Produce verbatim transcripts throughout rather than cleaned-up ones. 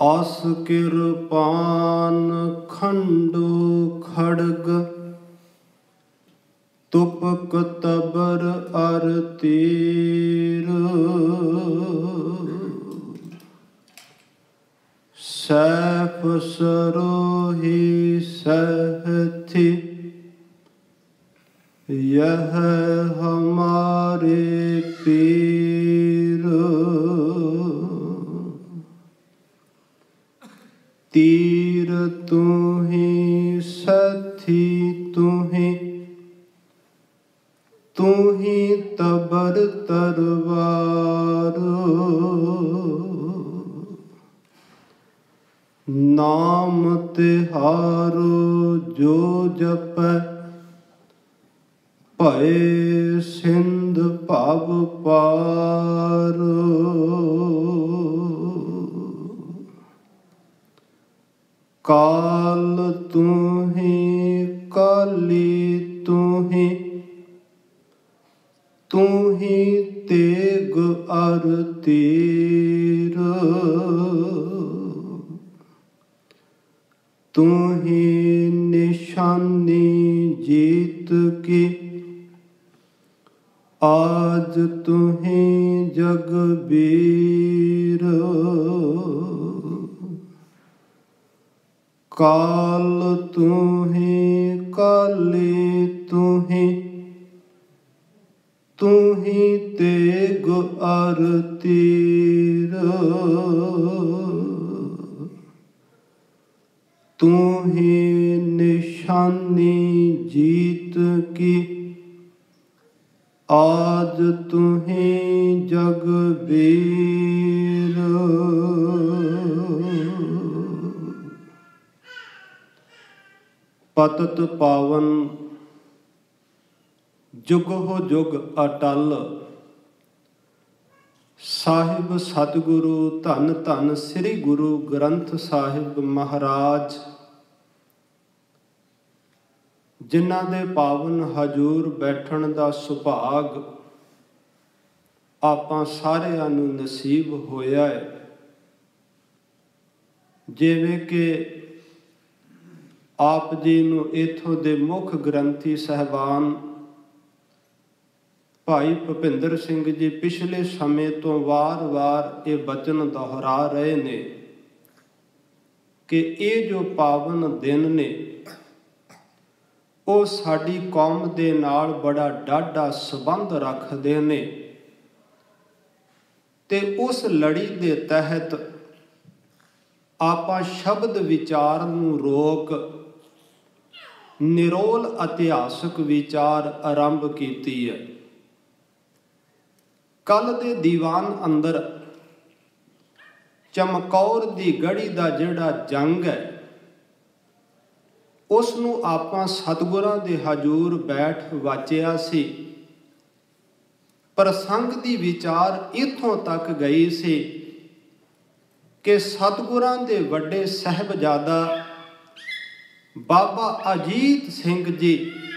ਅਸ ਕਿਰਪਾਨ ਖੰਡੋ ਖੜਗ ਤੁਪਕ ਤਬਰ ਅਰ ਤੀਰ ਸੈਫ ਸਰੋਹੀ ਸਹਥੀ ਯਹ ਹਮਾਰੇ ਪੀਰ ਤੀਰ ਤੂਹੀਂ ਸਥੀ ਤੂਹੀਂ ਤੂਹੀਂ ਤਬਰ ਤਰਵਾਰ ਨਾਮ ਤਿਹਾਰੋ ਜੋ ਜਪੈ ਭਏ ਸਿੰਧ ਭਵ ਪਾਰ ਕਾਲ ਤੂਹੀਂ ਕਾਲੀ ਤੂਹੀਂ ਤੂਹੀਂ ਤੇਗ ਅਰ ਤੀਰ ਤੂਹੀਂ ਨਿਸ਼ਾਨੀ ਜੀਤ ਕੀ ਆਜ ਤੂਹੀਂ ਜਗਬੀਰ ਕਾਲ ਤੂਹੀਂ ਕਾਲੀ ਤੂਹੀਂ ਤੂਹੀਂ ਤੇਗ ਅਰ ਤੀਰ ਤੂਹੀਂ ਨਿਸ਼ਾਨੀ ਜੀਤ ਕੀ ਆਜ ਤੂਹੀਂ ਜਗਬੀਰ ਪਤਿਤ ਪਾਵਨ ਜੁਗਹੁ ਜੁਗ ਅਟਲ ਸਾਹਿਬ ਸਤਿਗੁਰੂ ਧੰਨ ਧੰਨ ਸ੍ਰੀ ਗੁਰੂ ਗ੍ਰੰਥ ਸਾਹਿਬ ਮਹਾਰਾਜ, ਜਿਨ੍ਹਾਂ ਦੇ ਪਾਵਨ ਹਜ਼ੂਰ ਬੈਠਣ ਦਾ ਸੁਭਾਗ ਆਪਾਂ ਸਾਰਿਆਂ ਨੂੰ ਨਸੀਬ ਹੋਇਆ ਹੈ। ਜਿਵੇਂ ਕਿ ਆਪ ਜੀ ਨੂੰ ਇੱਥੋਂ ਦੇ ਮੁੱਖ ਗ੍ਰੰਥੀ ਸਾਹਿਬਾਨ ਭਾਈ ਭੁਪਿੰਦਰ ਸਿੰਘ ਜੀ ਪਿਛਲੇ ਸਮੇਂ ਤੋਂ ਵਾਰ-ਵਾਰ ਇਹ ਬਚਨ ਦੁਹਰਾ ਰਹੇ ਨੇ ਕਿ ਇਹ ਜੋ ਪਾਵਨ ਦਿਨ ਨੇ ਉਹ ਸਾਡੀ ਕੌਮ ਦੇ ਨਾਲ ਬੜਾ ਡਾਢਾ ਸੰਬੰਧ ਰੱਖਦੇ ਨੇ ਤੇ ਉਸ ਲੜੀ ਦੇ ਤਹਿਤ ਆਪਾਂ ਸ਼ਬਦ ਵਿਚਾਰ ਨੂੰ ਰੋਕ ਨਿਰੋਲ ਇਤਿਹਾਸਕ ਵਿਚਾਰ ਆਰੰਭ ਕੀਤੀ ਹੈ। ਕੱਲ ਦੇ ਦੀਵਾਨ ਅੰਦਰ ਚਮਕੌਰ ਦੀ ਗੜੀ ਦਾ ਜਿਹੜਾ ਜੰਗ ਹੈ ਉਸ ਨੂੰ ਆਪਾਂ ਸਤਿਗੁਰਾਂ ਦੇ ਹਜ਼ੂਰ ਬੈਠ ਵਾਚਿਆ ਸੀ। ਪ੍ਰਸੰਗ ਦੀ ਵਿਚਾਰ ਇੱਥੋਂ ਤੱਕ ਗਈ ਸੀ ਕਿ ਸਤਿਗੁਰਾਂ ਦੇ ਵੱਡੇ ਸਾਹਿਬਜ਼ਾਦਾ ਬਾਬਾ ਅਜੀਤ ਸਿੰਘ ਜੀ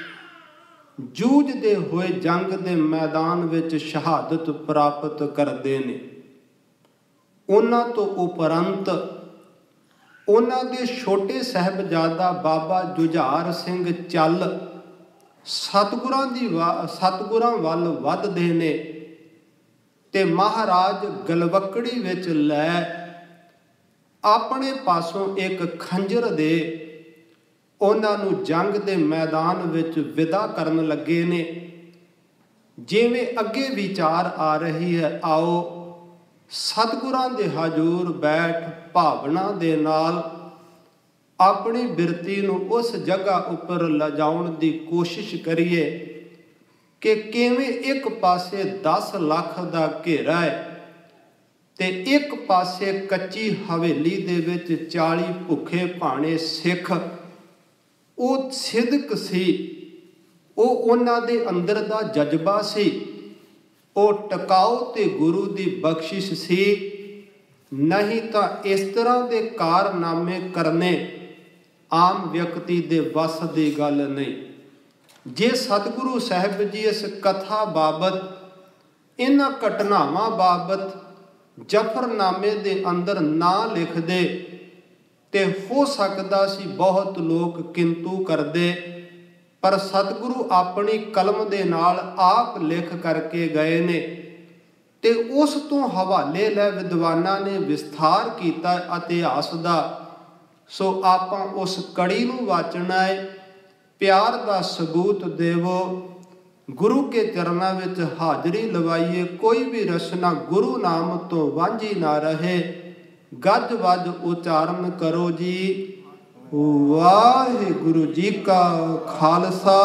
ਜੂਝਦੇ ਹੋਏ ਜੰਗ ਦੇ ਮੈਦਾਨ ਵਿੱਚ ਸ਼ਹਾਦਤ ਪ੍ਰਾਪਤ ਕਰਦੇ ਨੇ। ਉਹਨਾਂ ਤੋਂ ਉਪਰੰਤ ਉਹਨਾਂ ਦੇ ਛੋਟੇ ਸਾਹਿਬਜ਼ਾਦਾ ਬਾਬਾ ਜੁਝਾਰ ਸਿੰਘ ਚੱਲ ਸਤਿਗੁਰਾਂ ਦੀ ਸਤਿਗੁਰਾਂ ਵੱਲ ਵੱਧਦੇ ਨੇ ਤੇ ਮਹਾਰਾਜ ਗਲਵੱਕੜੀ ਵਿੱਚ ਲੈ ਆਪਣੇ ਪਾਸੋਂ ਇੱਕ ਖੰਜਰ ਦੇ ਉਹਨਾਂ ਨੂੰ ਜੰਗ ਦੇ ਮੈਦਾਨ ਵਿੱਚ ਵਿਦਾ ਕਰਨ ਲੱਗੇ ਨੇ। ਜਿਵੇਂ ਅੱਗੇ ਵਿਚਾਰ ਆ ਰਹੀ ਹੈ, ਆਓ ਸਤਿਗੁਰਾਂ ਦੇ ਹਜ਼ੂਰ ਬੈਠ ਭਾਵਨਾ ਦੇ ਨਾਲ ਆਪਣੀ ਬਿਰਤੀ ਨੂੰ ਉਸ ਜਗ੍ਹਾ ਉੱਪਰ ਲਿਜਾਉਣ ਦੀ ਕੋਸ਼ਿਸ਼ ਕਰੀਏ ਕਿ ਕਿਵੇਂ ਇੱਕ ਪਾਸੇ ਦਸ ਲੱਖ ਦਾ ਘੇਰਾ ਹੈ ਤੇ ਇੱਕ ਪਾਸੇ ਕੱਚੀ ਹਵੇਲੀ ਦੇ ਵਿੱਚ ਚਾਲੀ ਭੁੱਖੇ ਭਾਣੇ ਸਿੱਖ। ਉਹ ਸਿਦਕ ਸੀ, ਉਹ ਉਹਨਾਂ ਦੇ ਅੰਦਰ ਦਾ ਜਜ਼ਬਾ ਸੀ, ਉਹ ਟਿਕਾਊ ਤੇ ਗੁਰੂ ਦੀ ਬਖਸ਼ਿਸ਼ ਸੀ। ਨਹੀਂ ਤਾਂ ਇਸ ਤਰ੍ਹਾਂ ਦੇ ਕਾਰਨਾਮੇ ਕਰਨੇ ਆਮ ਵਿਅਕਤੀ ਦੇ ਵੱਸ ਦੀ ਗੱਲ ਨਹੀਂ। ਜੇ ਸਤਿਗੁਰੂ ਸਾਹਿਬ ਜੀ ਇਸ ਕਥਾ ਬਾਬਤ, ਇਹਨਾਂ ਘਟਨਾਵਾਂ ਬਾਬਤ ਜਫਰਨਾਮੇ ਦੇ ਅੰਦਰ ਨਾਂ ਲਿਖਦੇ ਤੇ ਹੋ ਸਕਦਾ ਸੀ ਬਹੁਤ ਲੋਕ ਕਿੰਤੂ ਕਰਦੇ, ਪਰ ਸਤਿਗੁਰੂ ਆਪਣੀ ਕਲਮ ਦੇ ਨਾਲ ਆਪ ਲਿਖ ਕਰਕੇ ਗਏ ਨੇ ਤੇ ਉਸ ਤੋਂ ਹਵਾਲੇ ਲੈ ਵਿਦਵਾਨਾਂ ਨੇ ਵਿਸਥਾਰ ਕੀਤਾ ਇਤਿਹਾਸ ਦਾ। ਸੋ ਆਪਾਂ ਉਸ ਕੜੀ ਨੂੰ ਵਾਚਣਾ ਹੈ। ਪਿਆਰ ਦਾ ਸਬੂਤ ਦੇਵੋ, ਗੁਰੂ ਕੇ ਚਰਨਾਂ ਵਿੱਚ ਹਾਜ਼ਰੀ ਲਵਾਈਏ। ਕੋਈ ਵੀ ਰਸਨਾ ਗੁਰੂ ਨਾਮ ਤੋਂ ਵਾਂਝੀ ਨਾ ਰਹੇ। ਗੱਜ ਵੱਜ ਉਚਾਰਨ ਕਰੋ ਜੀ। ਵਾਹਿਗੁਰੂ ਜੀ ਕਾ ਖਾਲਸਾ,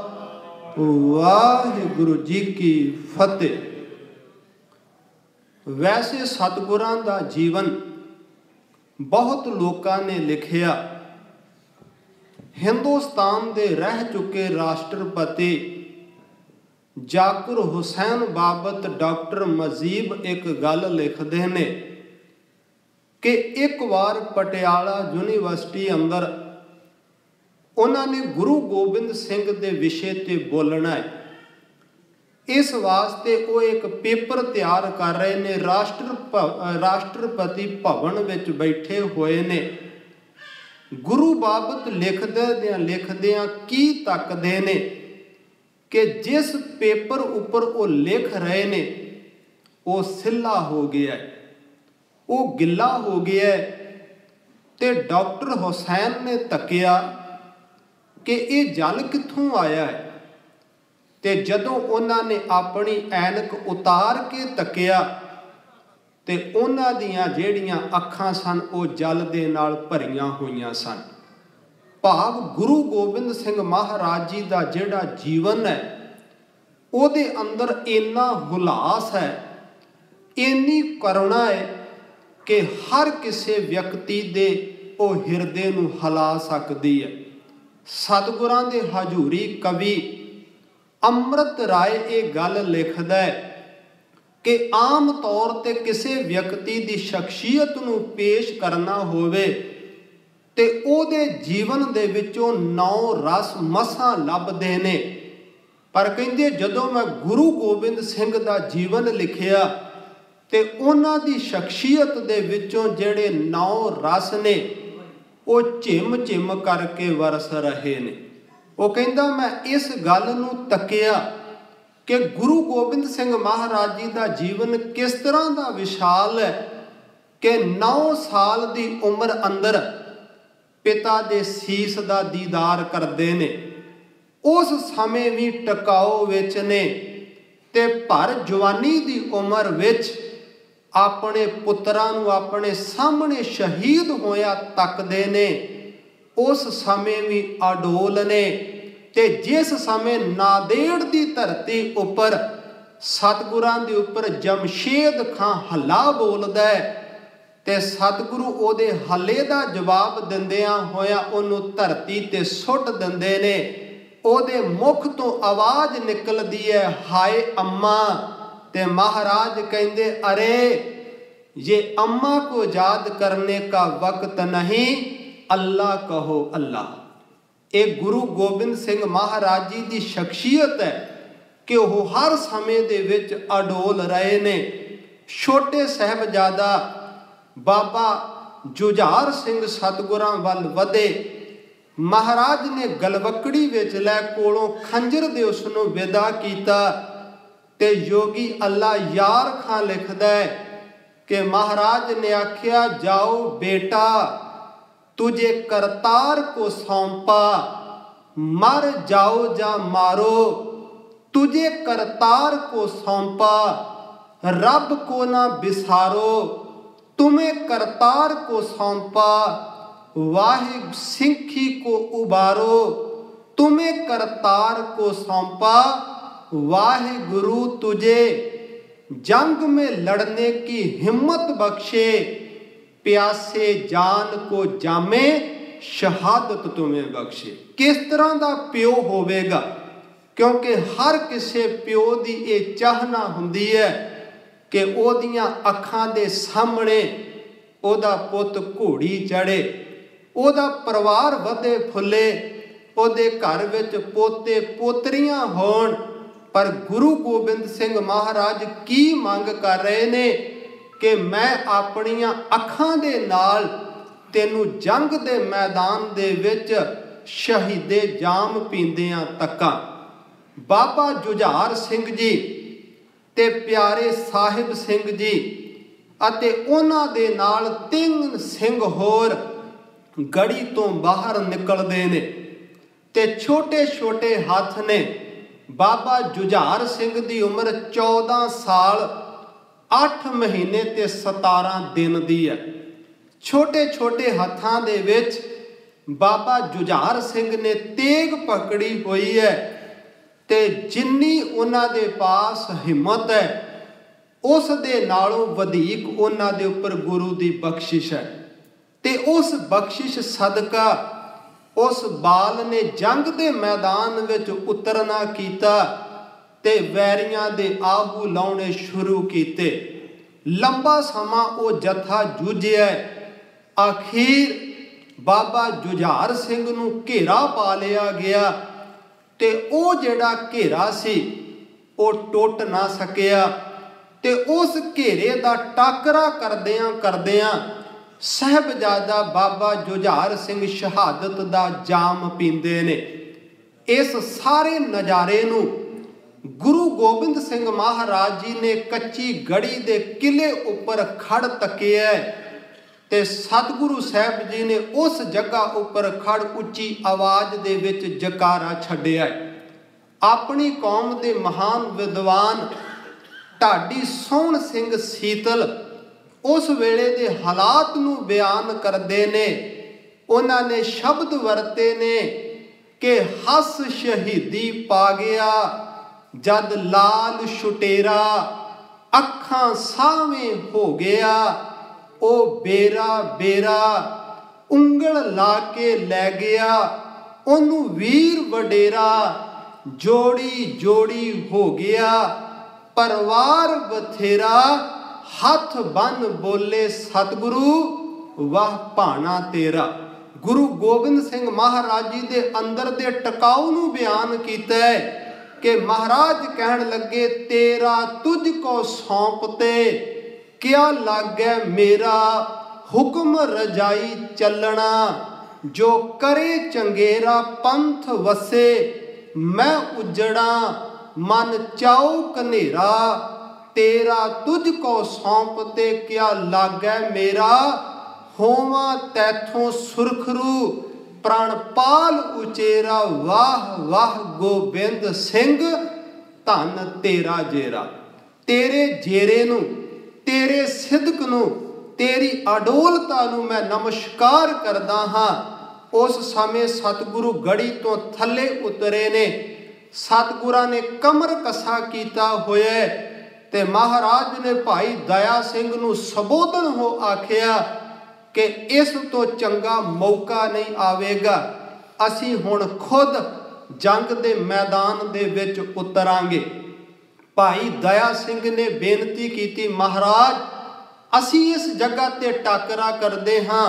ਵਾਹਿਗੁਰੂ ਜੀ ਕੀ ਫਤਿਹ। ਵੈਸੇ ਸਤਿਗੁਰਾਂ ਦਾ ਜੀਵਨ ਬਹੁਤ ਲੋਕਾਂ ਨੇ ਲਿਖਿਆ। ਹਿੰਦੁਸਤਾਨ ਦੇ ਰਹਿ ਚੁੱਕੇ ਰਾਸ਼ਟਰਪਤੀ ਜ਼ਾਕਿਰ ਹੁਸੈਨ ਬਾਬਤ ਡਾਕਟਰ ਮਜੀਬ ਇੱਕ ਗੱਲ ਲਿਖਦੇ ਨੇ ਕਿ ਇੱਕ ਵਾਰ ਪਟਿਆਲਾ ਯੂਨੀਵਰਸਿਟੀ ਅੰਦਰ ਉਹਨਾਂ ਨੇ ਗੁਰੂ ਗੋਬਿੰਦ ਸਿੰਘ ਦੇ ਵਿਸ਼ੇ ਤੇ ਬੋਲਣਾ ਹੈ। ਇਸ ਵਾਸਤੇ ਉਹ ਇੱਕ ਪੇਪਰ ਤਿਆਰ ਕਰ ਰਹੇ ਨੇ। ਰਾਸ਼ਟਰ ਰਾਸ਼ਟਰਪਤੀ ਭਵਨ ਵਿੱਚ ਬੈਠੇ ਹੋਏ ਨੇ। ਗੁਰੂ ਬਾਬਤ ਲਿਖਦਿਆਂ ਲਿਖਦਿਆਂ ਕੀ ਤੱਕਦੇ ਨੇ ਕਿ ਜਿਸ ਪੇਪਰ ਉੱਪਰ ਉਹ ਲਿਖ ਰਹੇ ਨੇ ਉਹ ਸਿੱਲਾ ਹੋ ਗਿਆ, ਉਹ ਗਿੱਲਾ ਹੋ ਗਿਆ। ਤੇ ਡਾਕਟਰ ਹੁਸੈਨ ਨੇ ਤੱਕਿਆ ਕਿ ਇਹ ਜਲ ਕਿੱਥੋਂ ਆਇਆ ਹੈ। ਤੇ ਜਦੋਂ ਉਹਨਾਂ ਨੇ ਆਪਣੀ ਐਨਕ ਉਤਾਰ ਕੇ ਤੱਕਿਆ ਤੇ ਉਹਨਾਂ ਦੀਆਂ ਜਿਹੜੀਆਂ ਅੱਖਾਂ ਸਨ ਉਹ ਜਲ ਦੇ ਨਾਲ ਭਰੀਆਂ ਹੋਈਆਂ ਸਨ। ਭਾਵ ਗੁਰੂ ਗੋਬਿੰਦ ਸਿੰਘ ਮਹਾਰਾਜ ਜੀ ਦਾ ਜਿਹੜਾ ਜੀਵਨ ਹੈ ਉਹਦੇ ਅੰਦਰ ਇੰਨਾ ਹੁਲਾਸ ਹੈ, ਇੰਨੀ ਕਰੁਣਾ ਹੈ ਕਿ ਹਰ ਕਿਸੇ ਵਿਅਕਤੀ ਦੇ ਉਹ ਹਿਰਦੇ ਨੂੰ ਹਿਲਾ ਸਕਦੀ ਹੈ। ਸਤਿਗੁਰਾਂ ਦੇ ਹਜ਼ੂਰੀ ਕਵੀ ਅੰਮ੍ਰਿਤ ਰਾਏ ਇਹ ਗੱਲ ਲਿਖਦਾ ਹੈ ਕਿ ਆਮ ਤੌਰ ਤੇ ਕਿਸੇ ਵਿਅਕਤੀ ਦੀ ਸ਼ਖਸੀਅਤ ਨੂੰ ਪੇਸ਼ ਕਰਨਾ ਹੋਵੇ ਤੇ ਉਹਦੇ ਜੀਵਨ ਦੇ ਵਿੱਚੋਂ ਨੌ ਰਸ ਮਸਾਂ ਲੱਭਦੇ ਨੇ। ਪਰ ਕਹਿੰਦੇ ਜਦੋਂ ਮੈਂ ਗੁਰੂ ਗੋਬਿੰਦ ਸਿੰਘ ਦਾ ਜੀਵਨ ਲਿਖਿਆ ਤੇ ਉਹਨਾਂ ਦੀ ਸ਼ਖਸੀਅਤ ਦੇ ਵਿੱਚੋਂ ਜਿਹੜੇ ਨੌ ਰਸ ਨੇ ਉਹ ਝਿਮ ਝਿਮ ਕਰਕੇ ਵਰਸ ਰਹੇ ਨੇ। ਉਹ ਕਹਿੰਦਾ ਮੈਂ ਇਸ ਗੱਲ ਨੂੰ ਤੱਕਿਆ ਕਿ ਗੁਰੂ ਗੋਬਿੰਦ ਸਿੰਘ ਮਹਾਰਾਜ ਜੀ ਦਾ ਜੀਵਨ ਕਿਸ ਤਰ੍ਹਾਂ ਦਾ ਵਿਸ਼ਾਲ ਹੈ ਕਿ ਨੌ ਸਾਲ ਦੀ ਉਮਰ ਅੰਦਰ ਪਿਤਾ ਦੇ ਸੀਸ ਦਾ ਦੀਦਾਰ ਕਰਦੇ ਨੇ। ਉਸ ਸਮੇਂ ਵੀ ਟਿਕਾਓ ਵਿੱਚ ਨੇ ਤੇ ਭਰ ਜਵਾਨੀ ਦੀ ਉਮਰ ਵਿੱਚ ਆਪਣੇ ਪੁੱਤਰਾਂ ਨੂੰ ਆਪਣੇ ਸਾਹਮਣੇ ਸ਼ਹੀਦ ਹੋਇਆ ਤੱਕਦੇ ਨੇ। ਉਸ ਸਮੇਂ ਵੀ ਅਡੋਲ ਨੇ ਤੇ ਜਿਸ ਸਮੇਂ ਨਾਂਦੇੜ ਦੀ ਧਰਤੀ ਉੱਪਰ ਸਤਿਗੁਰਾਂ ਦੇ ਉੱਪਰ ਜਮਸ਼ੇਦ ਖਾਂ ਹੱਲਾ ਬੋਲਦਾ ਹੈ ਤੇ ਸਤਿਗੁਰੂ ਉਹਦੇ ਹੱਲੇ ਦਾ ਜਵਾਬ ਦਿੰਦਿਆਂ ਹੋਇਆ ਉਹਨੂੰ ਧਰਤੀ ਤੇ ਸੁੱਟ ਦਿੰਦੇ ਨੇ। ਉਹਦੇ ਮੁਖ ਤੋਂ ਆਵਾਜ਼ ਨਿਕਲਦੀ ਹੈ ਹਾਏ ਅੰਮਾ। ਤੇ ਮਹਾਰਾਜ ਕਹਿੰਦੇ ਅਰੇ ये अम्मा को याद करने का वक्त नहीं, अल्लाह कहो अल्लाह। ਇਹ ਗੁਰੂ ਗੋਬਿੰਦ ਸਿੰਘ ਮਹਾਰਾਜ ਜੀ ਦੀ ਸ਼ਖਸੀਅਤ ਹੈ ਕਿ ਉਹ ਹਰ ਸਮੇਂ ਦੇ ਵਿੱਚ ਅਡੋਲ ਰਹੇ ਨੇ। ਛੋਟੇ ਸਾਹਿਬਜ਼ਾਦਾ ਬਾਬਾ ਜੁਝਾਰ ਸਿੰਘ ਸਤਿਗੁਰਾਂ ਵੱਲ ਵਧੇ। ਮਹਾਰਾਜ ਨੇ ਗਲਵਕੜੀ ਵਿੱਚ ਲੈ ਕੋਲੋਂ ਖੰਜਰ ਦੇ ਉਸ ਨੂੰ ਵਿਦਾ ਕੀਤਾ ਤੇ ਯੋਗੀ ਅੱਲਾ ਯਾਰ ਖਾਂ ਲਿਖਦਾ ਹੈ कि महाराज ने आख्या जाओ बेटा तुझे करतार को सौंपा, मर जाओ जा मारो तुझे करतार को सौंपा, रब को ना बिसारो तुम्हें करतार को सौंपा, वाहे सिंखी को उबारो तुम्हें करतार को सौंपा, वाहे गुरु तुझे जंग में लड़ने की हिम्मत बख्शे, प्यासे जान को जामे शहादत तुम्हें बख्शे। किस तरह का प्यो होवेगा क्योंकि हर किसी प्यो की ये चाहना हुंदी है कि ओदियां अखां दे सामने ओदा पुत घोड़ी चढ़े, ओदा परिवार वधे फुले, ओदे घर विच पोते पोतरियां होण। पर गुरु गोबिंद सिंह महाराज की मंग कर रहे ने ਕਿ ਮੈਂ ਆਪਣੀਆਂ ਅੱਖਾਂ ਦੇ ਨਾਲ ਤੈਨੂੰ ਜੰਗ ਦੇ ਮੈਦਾਨ ਦੇ ਵਿੱਚ ਸ਼ਹੀਦੇ ਜਾਮ ਪੀਂਦਿਆਂ ਤੱਕਾਂ। ਬਾਬਾ ਜੁਝਾਰ ਸਿੰਘ ਜੀ ਤੇ ਪਿਆਰੇ ਸਾਹਿਬ ਸਿੰਘ ਜੀ ਅਤੇ ਉਹਨਾਂ ਦੇ ਨਾਲ ਤਿੰਨ ਸਿੰਘ ਹੋਰ ਗੜੀ ਤੋਂ ਬਾਹਰ ਨਿਕਲਦੇ ਨੇ ਤੇ ਛੋਟੇ ਛੋਟੇ ਹੱਥ ਨੇ। ਬਾਬਾ ਜੁਝਾਰ ਸਿੰਘ ਦੀ ਉਮਰ ਚੌਦਾਂ ਸਾਲ ਅੱਠ ਮਹੀਨੇ ਤੇ ਸਤਾਰਾਂ ਦਿਨ ਦੀ ਹੈ। ਛੋਟੇ ਛੋਟੇ ਹੱਥਾਂ ਦੇ ਵਿੱਚ ਬਾਬਾ ਜੁਝਾਰ ਸਿੰਘ ਨੇ ਤੇਗ ਪਕੜੀ ਹੋਈ ਹੈ ਤੇ ਜਿੰਨੀ ਉਹਨਾਂ ਦੇ ਪਾਸ ਹਿੰਮਤ ਹੈ ਉਸ ਦੇ ਨਾਲੋਂ ਵਧੇਕ ਉਹਨਾਂ ਦੇ ਉੱਪਰ ਗੁਰੂ ਦੀ ਬਖਸ਼ਿਸ਼ ਹੈ। ਤੇ ਉਸ ਬਖਸ਼ਿਸ਼ ਸਦਕਾ ਉਸ ਬਾਲ ਨੇ ਜੰਗ ਦੇ ਮੈਦਾਨ ਵਿੱਚ ਉਤਰਨਾ ਕੀਤਾ ਤੇ ਵੈਰੀਆਂ ਦੇ ਆਹੂ ਲਾਉਣੇ ਸ਼ੁਰੂ ਕੀਤੇ। ਲੰਬਾ ਸਮਾਂ ਉਹ ਜਥਾ ਜੂਝਿਆ। ਆਖੀਰ ਬਾਬਾ ਜੁਝਾਰ ਸਿੰਘ ਨੂੰ ਘੇਰਾ ਪਾ ਲਿਆ ਗਿਆ ਤੇ ਉਹ ਜਿਹੜਾ ਘੇਰਾ ਸੀ ਉਹ ਟੁੱਟ ਨਾ ਸਕਿਆ ਤੇ ਉਸ ਘੇਰੇ ਦਾ ਟਾਕਰਾ ਕਰਦਿਆਂ ਕਰਦਿਆਂ ਸਾਹਿਬਜ਼ਾਦਾ ਬਾਬਾ ਜੁਝਾਰ ਸਿੰਘ ਸ਼ਹਾਦਤ ਦਾ ਜਾਮ ਪੀਂਦੇ ਨੇ। ਇਸ ਸਾਰੇ ਨਜ਼ਾਰੇ ਨੂੰ ਗੁਰੂ ਗੋਬਿੰਦ ਸਿੰਘ ਮਹਾਰਾਜ ਜੀ ਨੇ ਕੱਚੀ ਗੜੀ ਦੇ ਕਿਲੇ ਉੱਪਰ ਖੜ ਤੱਕਿਆ ਤੇ ਸਤਿਗੁਰੂ ਸਾਹਿਬ ਜੀ ਨੇ ਉਸ ਜਗ੍ਹਾ ਉੱਪਰ ਖੜ ਉੱਚੀ ਆਵਾਜ਼ ਦੇ ਵਿੱਚ ਜਕਾਰਾ ਛੱਡਿਆ। ਆਪਣੀ ਕੌਮ ਦੇ ਮਹਾਨ ਵਿਦਵਾਨ ਢਾਡੀ ਸੋਹਣ ਸਿੰਘ ਸੀਤਲ ਉਸ ਵੇਲੇ ਦੇ ਹਾਲਾਤ ਨੂੰ ਬਿਆਨ ਕਰਦੇ ਨੇ। ਉਹਨਾਂ ਨੇ ਸ਼ਬਦ ਵਰਤੇ ਨੇ ਕਿ ਹੱਸ ਸ਼ਹੀਦੀ ਪਾ ਗਿਆ ਜਦ ਲਾਲ ਛੁਟੇਰਾ, ਅੱਖਾਂ ਸਾਵੇਂ ਹੋ ਗਿਆ ਉਹ ਬੇਰਾ ਬੇਰਾ, ਉਂਗਲ ਲਾ ਕੇ ਲੈ ਗਿਆ ਉਹਨੂੰ ਵੀਰ ਵਡੇਰਾ, ਜੋੜੀ ਜੋੜੀ ਹੋ ਗਿਆ ਪਰਿਵਾਰ ਬਥੇਰਾ, ਹੱਥ ਬੰਨ ਬੋਲੇ ਸਤਿਗੁਰੂ ਵਾਹ ਭਾਣਾ ਤੇਰਾ। ਗੁਰੂ ਗੋਬਿੰਦ ਸਿੰਘ ਮਹਾਰਾਜ ਜੀ ਦੇ ਅੰਦਰ ਦੇ ਟਿਕਾਉ ਨੂੰ ਬਿਆਨ ਕੀਤਾ ਹੈ ਕਿ ਮਹਾਰਾਜ ਕਹਿਣ ਲੱਗੇ ਤੇਰਾ ਤੁਝ ਕੋ ਸੌਂਪਤੇ ਕਿਆ ਲਾਗੈ ਮੇਰਾ, ਹੁਕਮ ਰਜਾਈ ਚੱਲਣਾ ਜੋ ਕਰੇ ਚੰਗੇਰਾ, ਪੰਥ ਵਸੇ ਮੈਂ ਉਜੜਾ ਮਨ ਚਾਉ ਕਨੇਰਾ, ਤੇਰਾ ਤੁਝ ਕੋ ਸੌਂਪਤੇ ਕਿਆ ਲਾਗੈ ਮੇਰਾ, ਹੋਵਾਂ ਤੈਥੋਂ ਸੁਰਖਰੂ ਪ੍ਰਣਪਾਲ ਉਚੇਰਾ, ਵਾਹ ਵਾਹ ਗੋਬਿੰਦ ਸਿੰਘ ਧੰਨ ਤੇਰਾ ਜੇਰਾ। ਤੇਰੇ ਜੇਰੇ ਨੂੰ, ਤੇਰੇ ਸਿਦਕ ਨੂੰ, ਤੇਰੀ ਅਡੋਲਤਾ ਨੂੰ ਮੈਂ ਨਮਸਕਾਰ ਕਰਦਾ ਹਾਂ। ਉਸ ਸਮੇਂ ਸਤਿਗੁਰੂ ਗੜੀ ਤੋਂ ਥੱਲੇ ਉਤਰੇ ਨੇ। ਸਤਿਗੁਰਾਂ ਨੇ ਕਮਰ ਕਸਾ ਕੀਤਾ ਹੋਇਆ ਤੇ ਮਹਾਰਾਜ ਨੇ ਭਾਈ ਦਇਆ ਸਿੰਘ ਨੂੰ ਸੰਬੋਧਨ ਹੋ ਆਖਿਆ ਕਿ ਇਸ ਤੋਂ ਚੰਗਾ ਮੌਕਾ ਨਹੀਂ ਆਵੇਗਾ, ਅਸੀਂ ਹੁਣ ਖੁਦ ਜੰਗ ਦੇ ਮੈਦਾਨ ਦੇ ਵਿੱਚ ਉਤਰਾਂਗੇ। ਭਾਈ ਦਇਆ ਸਿੰਘ ਨੇ ਬੇਨਤੀ ਕੀਤੀ ਮਹਾਰਾਜ ਅਸੀਂ ਇਸ ਜਗ੍ਹਾ ਤੇ ਟਾਕਰਾ ਕਰਦੇ ਹਾਂ,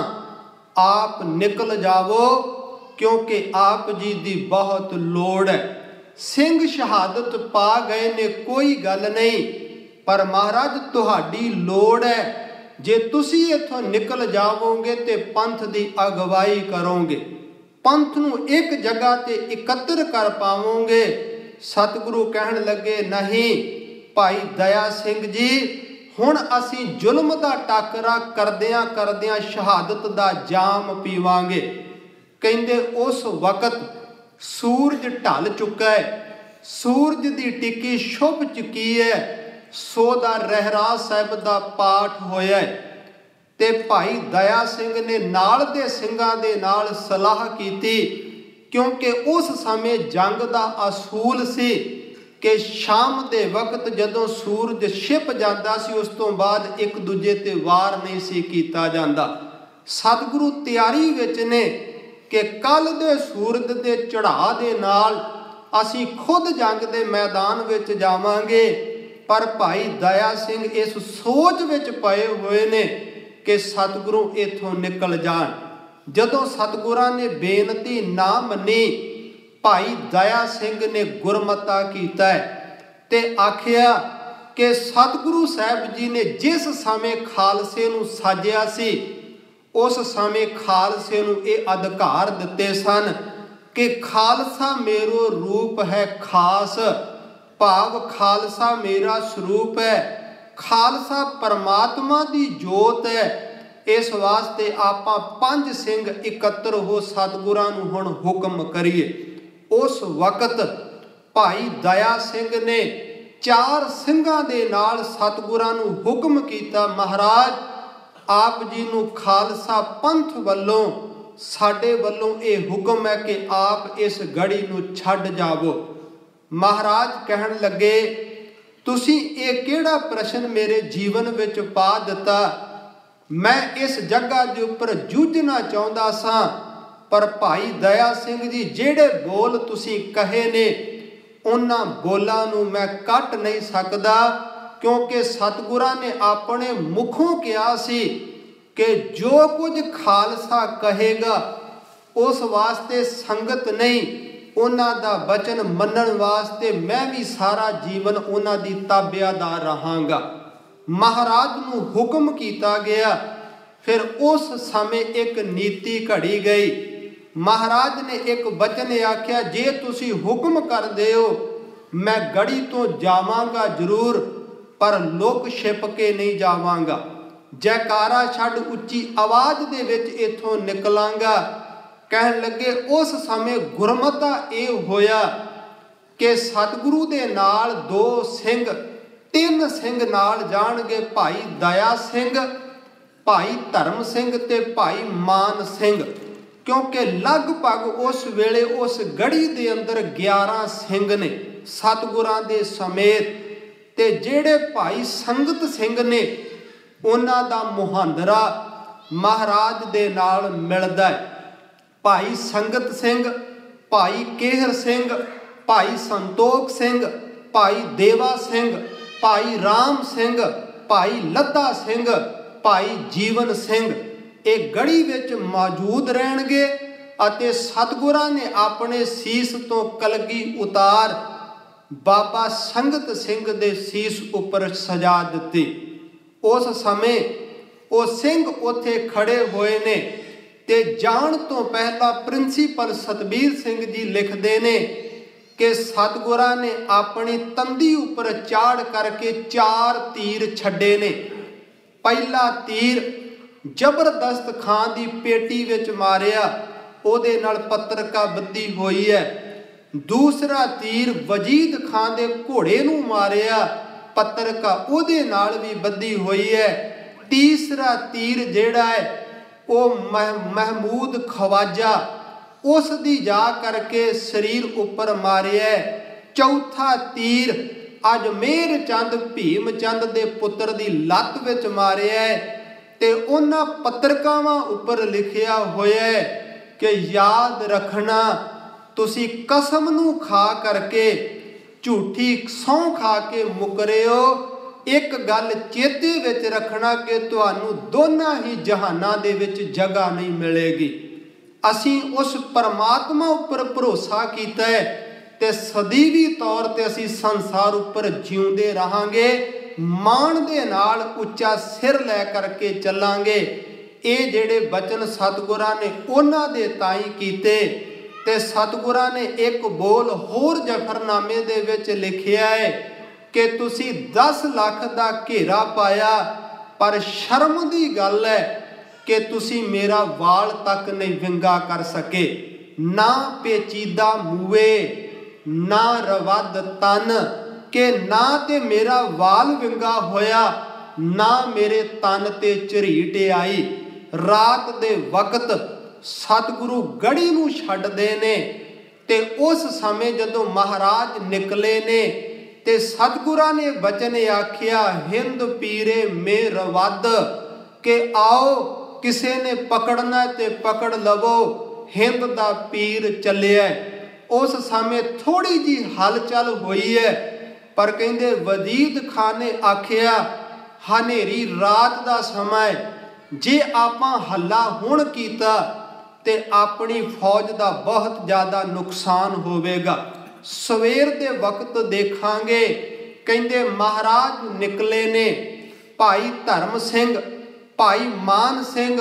ਆਪ ਨਿਕਲ ਜਾਵੋ ਕਿਉਂਕਿ ਆਪ ਜੀ ਦੀ ਬਹੁਤ ਲੋੜ ਹੈ। ਸਿੰਘ ਸ਼ਹਾਦਤ ਪਾ ਗਏ ਨੇ ਕੋਈ ਗੱਲ ਨਹੀਂ, ਪਰ ਮਹਾਰਾਜ ਤੁਹਾਡੀ ਲੋੜ ਹੈ। ਜੇ ਤੁਸੀਂ ਇੱਥੋਂ ਨਿਕਲ ਜਾਵੋਗੇ ਤੇ ਪੰਥ ਦੀ ਅਗਵਾਈ ਕਰੋਗੇ, ਪੰਥ ਨੂੰ ਇੱਕ ਜਗ੍ਹਾ ਤੇ ਇਕੱਤਰ ਕਰ ਪਾਵੋਗੇ। ਸਤਿਗੁਰੂ ਕਹਿਣ ਲੱਗੇ ਨਹੀਂ ਭਾਈ ਦਇਆ ਸਿੰਘ ਜੀ, ਹੁਣ ਅਸੀਂ ਜ਼ੁਲਮ ਦਾ ਟਾਕਰਾ ਕਰਦਿਆਂ ਕਰਦਿਆਂ ਸ਼ਹਾਦਤ ਦਾ ਜਾਮ ਪੀਵਾਂਗੇ। ਕਹਿੰਦੇ ਉਸ ਵਕਤ ਸੂਰਜ ਢਲ ਚੁੱਕਾ ਹੈ, ਸੂਰਜ ਦੀ ਟਿੱਕੀ ਛੁਪ ਚੁੱਕੀ ਹੈ, ਸੋ ਦਾ ਰਹਿਰਾਸ ਸਾਹਿਬ ਦਾ ਪਾਠ ਹੋਇਆ ਤੇ ਭਾਈ ਦਇਆ ਸਿੰਘ ਨੇ ਨਾਲ ਦੇ ਸਿੰਘਾਂ ਦੇ ਨਾਲ ਸਲਾਹ ਕੀਤੀ ਕਿਉਂਕਿ ਉਸ ਸਮੇਂ ਜੰਗ ਦਾ ਅਸੂਲ ਸੀ ਕਿ ਸ਼ਾਮ ਦੇ ਵਕਤ ਜਦੋਂ ਸੂਰਜ ਛਿਪ ਜਾਂਦਾ ਸੀ ਉਸ ਤੋਂ ਬਾਅਦ ਇੱਕ ਦੂਜੇ ਤੇ ਵਾਰ ਨਹੀਂ ਸੀ ਕੀਤਾ ਜਾਂਦਾ। ਸਤਿਗੁਰੂ ਤਿਆਰੀ ਵਿੱਚ ਨੇ ਕਿ ਕੱਲ ਦੇ ਸੂਰਜ ਦੇ ਚੜ੍ਹਾਅ ਦੇ ਨਾਲ ਅਸੀਂ ਖੁਦ ਜੰਗ ਦੇ ਮੈਦਾਨ ਵਿੱਚ ਜਾਵਾਂਗੇ। ਪਰ ਭਾਈ ਦਇਆ ਸਿੰਘ ਇਸ ਸੋਚ ਵਿੱਚ ਪਏ ਹੋਏ ਨੇ ਕਿ ਸਤਿਗੁਰੂ ਇੱਥੋਂ ਨਿਕਲ ਜਾਣ। ਜਦੋਂ ਸਤਿਗੁਰਾਂ ਨੇ ਬੇਨਤੀ ਨਾ ਮੰਨੀ, ਭਾਈ ਦਇਆ ਸਿੰਘ ਨੇ ਗੁਰਮਤਾ ਕੀਤਾ ਤੇ ਆਖਿਆ ਕਿ ਸਤਿਗੁਰੂ ਸਾਹਿਬ ਜੀ ਨੇ ਜਿਸ ਸਮੇਂ ਖਾਲਸੇ ਨੂੰ ਸਾਜਿਆ ਸੀ, ਉਸ ਸਮੇਂ ਖਾਲਸੇ ਨੂੰ ਇਹ ਅਧਿਕਾਰ ਦਿੱਤੇ ਸਨ ਕਿ ਖਾਲਸਾ ਮੇਰੋ ਰੂਪ ਹੈ ਖਾਸ, ਭਾਵ ਖਾਲਸਾ ਮੇਰਾ ਸਰੂਪ ਹੈ, ਖਾਲਸਾ ਪਰਮਾਤਮਾ ਦੀ ਜੋਤ ਹੈ। ਇਸ ਵਾਸਤੇ ਆਪਾਂ ਪੰਜ ਸਿੰਘ ਇਕੱਤਰ ਹੋ ਸਤਿਗੁਰਾਂ ਨੂੰ ਹੁਣ ਹੁਕਮ ਕਰੀਏ। ਉਸ ਵਕਤ ਭਾਈ ਦਇਆ ਸਿੰਘ ਨੇ ਚਾਰ ਸਿੰਘਾਂ ਦੇ ਨਾਲ ਸਤਿਗੁਰਾਂ ਨੂੰ ਹੁਕਮ ਕੀਤਾ, ਮਹਾਰਾਜ ਆਪ ਜੀ ਨੂੰ ਖਾਲਸਾ ਪੰਥ ਵੱਲੋਂ ਸਾਡੇ ਵੱਲੋਂ ਇਹ ਹੁਕਮ ਹੈ ਕਿ ਆਪ ਇਸ ਗੜੀ ਨੂੰ ਛੱਡ ਜਾਵੋ। ਮਹਾਰਾਜ ਕਹਿਣ ਲੱਗੇ, ਤੁਸੀਂ ਇਹ ਕਿਹੜਾ ਪ੍ਰਸ਼ਨ ਮੇਰੇ ਜੀਵਨ ਵਿੱਚ ਪਾ ਦਿੱਤਾ? ਮੈਂ ਇਸ ਜਗ੍ਹਾ ਦੇ ਉੱਪਰ ਜੂਝਣਾ ਚਾਹੁੰਦਾ ਸਾਂ, ਪਰ ਭਾਈ ਦਇਆ ਸਿੰਘ ਜੀ ਜਿਹੜੇ ਬੋਲ ਤੁਸੀਂ ਕਹੇ ਨੇ ਉਹਨਾਂ ਬੋਲਾਂ ਨੂੰ ਮੈਂ ਕੱਟ ਨਹੀਂ ਸਕਦਾ, ਕਿਉਂਕਿ ਸਤਿਗੁਰਾਂ ਨੇ ਆਪਣੇ ਮੁਖੋਂ ਕਿਹਾ ਸੀ ਕਿ ਜੋ ਕੁਝ ਖਾਲਸਾ ਕਹੇਗਾ ਉਸ ਵਾਸਤੇ ਸੰਗਤ ਨਹੀਂ, ਉਹਨਾਂ ਦਾ ਬਚਨ ਮੰਨਣ ਵਾਸਤੇ ਮੈਂ ਵੀ ਸਾਰਾ ਜੀਵਨ ਉਹਨਾਂ ਦੀ ਤਾਬਿਆਦਾਰ ਰਹਾਂਗਾ। ਮਹਾਰਾਜ ਨੂੰ ਹੁਕਮ ਕੀਤਾ ਗਿਆ। ਫਿਰ ਉਸ ਸਮੇਂ ਇੱਕ ਨੀਤੀ ਘੜੀ ਗਈ। ਮਹਾਰਾਜ ਨੇ ਇੱਕ ਬਚਨ ਆਖਿਆ, ਜੇ ਤੁਸੀਂ ਹੁਕਮ ਕਰਦੇ ਹੋ ਮੈਂ ਗੜੀ ਤੋਂ ਜਾਵਾਂਗਾ ਜ਼ਰੂਰ, ਪਰ ਲੁਕ ਛਿਪ ਕੇ ਨਹੀਂ ਜਾਵਾਂਗਾ, ਜੈਕਾਰਾ ਛੱਡ ਉੱਚੀ ਆਵਾਜ਼ ਦੇ ਵਿੱਚ ਇੱਥੋਂ ਨਿਕਲਾਂਗਾ। ਕਹਿਣ ਲੱਗੇ, ਉਸ ਸਮੇਂ ਗੁਰਮਤਾ ਇਹ ਹੋਇਆ ਕਿ ਸਤਿਗੁਰੂ ਦੇ ਨਾਲ ਦੋ ਸਿੰਘ, ਤਿੰਨ ਸਿੰਘ ਨਾਲ ਜਾਣਗੇ, ਭਾਈ ਦਇਆ ਸਿੰਘ, ਭਾਈ ਧਰਮ ਸਿੰਘ ਤੇ ਭਾਈ ਮਾਨ ਸਿੰਘ, ਕਿਉਂਕਿ ਲਗਭਗ ਉਸ ਵੇਲੇ ਉਸ ਗੜੀ ਦੇ ਅੰਦਰ ਗਿਆਰਾਂ ਸਿੰਘ ਨੇ ਸਤਿਗੁਰਾਂ ਦੇ ਸਮੇਤ। ਤੇ ਜਿਹੜੇ ਭਾਈ ਸੰਗਤ ਸਿੰਘ ਨੇ ਉਹਨਾਂ ਦਾ ਮੁਹਾਂਦਰਾ ਮਹਾਰਾਜ ਦੇ ਨਾਲ ਮਿਲਦਾ ਹੈ। ਭਾਈ ਸੰਗਤ ਸਿੰਘ, ਭਾਈ ਕੇਹਰ ਸਿੰਘ, ਭਾਈ ਸੰਤੋਖ ਸਿੰਘ, ਭਾਈ ਦੇਵਾ ਸਿੰਘ, ਭਾਈ ਰਾਮ ਸਿੰਘ, ਭਾਈ ਲੱਦਾ ਸਿੰਘ, ਭਾਈ ਜੀਵਨ ਸਿੰਘ ਇਹ ਗੜੀ ਵਿੱਚ ਮੌਜੂਦ ਰਹਿਣਗੇ ਅਤੇ ਸਤਿਗੁਰਾਂ ਨੇ ਆਪਣੇ ਸੀਸ ਤੋਂ ਕਲਗੀ ਉਤਾਰ ਬਾਬਾ ਸੰਗਤ ਸਿੰਘ ਦੇ ਸੀਸ ਉੱਪਰ ਸਜਾ ਦਿੱਤੀ। ਉਸ ਸਮੇਂ ਉਹ ਸਿੰਘ ਉੱਥੇ ਖੜੇ ਹੋਏ ਨੇ ਤੇ ਜਾਣ ਤੋਂ ਪਹਿਲਾਂ ਪ੍ਰਿੰਸੀਪਲ ਸਤਬੀਰ ਸਿੰਘ ਜੀ ਲਿਖਦੇ ਨੇ ਕਿ ਸਤਿਗੁਰਾਂ ਨੇ ਆਪਣੀ ਤੰਦੀ ਉੱਪਰ ਚਾੜ ਕਰਕੇ ਚਾਰ ਤੀਰ ਛੱਡੇ ਨੇ। ਪਹਿਲਾ ਤੀਰ ਜ਼ਬਰਦਸਤ ਖਾਂ ਦੀ ਪੇਟੀ ਵਿੱਚ ਮਾਰਿਆ, ਉਹਦੇ ਨਾਲ ਪੱਤਰਕਾ ਬੱਧੀ ਹੋਈ ਹੈ। ਦੂਸਰਾ ਤੀਰ ਵਜੀਦ ਖਾਂ ਦੇ ਘੋੜੇ ਨੂੰ ਮਾਰਿਆ, ਪੱਤਰਕਾ ਉਹਦੇ ਨਾਲ ਵੀ ਬੱਧੀ ਹੋਈ ਹੈ। ਤੀਸਰਾ ਤੀਰ ਜਿਹੜਾ ਹੈ ਉਹ ਮਹ ਮਹਿਮੂਦ ਖਵਾਜਾ, ਉਸ ਦੀ ਜਾ ਕਰਕੇ ਸਰੀਰ ਉੱਪਰ ਮਾਰਿਆ। ਚੌਥਾ ਤੀਰ ਅਜਮੇਰ ਚੰਦ ਭੀਮ ਚੰਦ ਦੇ ਪੁੱਤਰ ਦੀ ਲੱਤ ਵਿੱਚ ਮਾਰਿਆ ਤੇ ਉਹਨਾਂ ਪੱਤਰਕਾਵਾਂ ਉੱਪਰ ਲਿਖਿਆ ਹੋਇਆ ਕਿ ਯਾਦ ਰੱਖਣਾ, ਤੁਸੀਂ ਕਸਮ ਨੂੰ ਖਾ ਕਰਕੇ ਝੂਠੀ ਸਹੁੰ ਖਾ ਕੇ ਮੁਕਰਿਓ। ਇੱਕ ਗੱਲ ਚੇਤੇ ਵਿੱਚ ਰੱਖਣਾ ਕਿ ਤੁਹਾਨੂੰ ਦੋਨਾਂ ਹੀ ਜਹਾਨਾਂ ਦੇ ਵਿੱਚ ਜਗ੍ਹਾ ਨਹੀਂ ਮਿਲੇਗੀ। ਅਸੀਂ ਉਸ ਪਰਮਾਤਮਾ ਉੱਪਰ ਭਰੋਸਾ ਕੀਤਾ ਹੈ ਤੇ ਸਦੀਵੀ ਤੌਰ ਤੇ ਅਸੀਂ ਸੰਸਾਰ ਉੱਪਰ ਜਿਉਂਦੇ ਰਹਾਂਗੇ, ਮਾਣ ਦੇ ਨਾਲ ਉੱਚਾ ਸਿਰ ਲੈ ਕਰਕੇ ਚੱਲਾਂਗੇ। ਇਹ ਜਿਹੜੇ ਬਚਨ ਸਤਿਗੁਰਾਂ ਨੇ ਉਹਨਾਂ ਦੇ ਤਾਈਂ ਕੀਤੇ। ਤੇ ਸਤਿਗੁਰਾਂ ਨੇ ਇੱਕ ਬੋਲ ਹੋਰ ਜ਼ਫਰਨਾਮੇ ਦੇ ਵਿੱਚ ਲਿਖਿਆ ਹੈ ਕਿ ਤੁਸੀਂ ਦਸ ਲੱਖ ਦਾ ਘੇਰਾ ਪਾਇਆ, ਪਰ ਸ਼ਰਮ ਦੀ ਗੱਲ ਹੈ ਕਿ ਤੁਸੀਂ ਮੇਰਾ ਵਾਲ ਤੱਕ ਨਹੀਂ ਵਿੰਗਾ ਕਰ ਸਕੇ। ਨਾ ਪੇਚੀਦਾ ਮੂਏ ਨਾ ਰਵੱਦ ਤਨ, ਕਿ ਨਾ ਤੇ ਮੇਰਾ ਵਾਲ ਵਿੰਗਾ ਹੋਇਆ ਨਾ ਮੇਰੇ ਤਨ ਤੇ ਝਰੀਟ ਆਈ। ਰਾਤ ਦੇ ਵਕਤ ਸਤਿਗੁਰੂ ਗੜੀ ਨੂੰ ਛੱਡਦੇ ਨੇ ਤੇ ਉਸ ਸਮੇਂ ਜਦੋਂ ਮਹਾਰਾਜ ਨਿਕਲੇ ਨੇ ਤੇ ਸਤਿਗੁਰਾਂ ਨੇ ਬਚਨ ਆਖਿਆ, ਹਿੰਦ ਪੀਰੇ ਮੇ ਰਵੱਦ, ਕਿ ਆਓ ਕਿਸੇ ਨੇ ਪਕੜਨਾ ਤੇ ਪਕੜ ਲਵੋ, ਹਿੰਦ ਦਾ ਪੀਰ ਚੱਲਿਆ। ਉਸ ਸਮੇਂ ਥੋੜੀ ਜੀ ਹਲਚਲ ਹੋਈ ਹੈ, ਪਰ ਕਹਿੰਦੇ ਵਜੀਦ ਖਾਨ ਨੇ ਆਖਿਆ, ਹਨੇਰੀ ਰਾਤ ਦਾ ਸਮਾਂ, ਜੇ ਆਪਾਂ ਹੱਲਾ ਹੁਣ ਕੀਤਾ ਤੇ ਆਪਣੀ ਫੌਜ ਦਾ ਬਹੁਤ ਜ਼ਿਆਦਾ ਨੁਕਸਾਨ ਹੋਵੇਗਾ। ਸਵੇਰ ਦੇ ਵਕਤ ਦੇਖਾਂਗੇ ਕਹਿੰਦੇ ਮਹਾਰਾਜ ਨਿਕਲੇ ਨੇ ਭਾਈ ਧਰਮ ਸਿੰਘ ਭਾਈ ਮਾਨ ਸਿੰਘ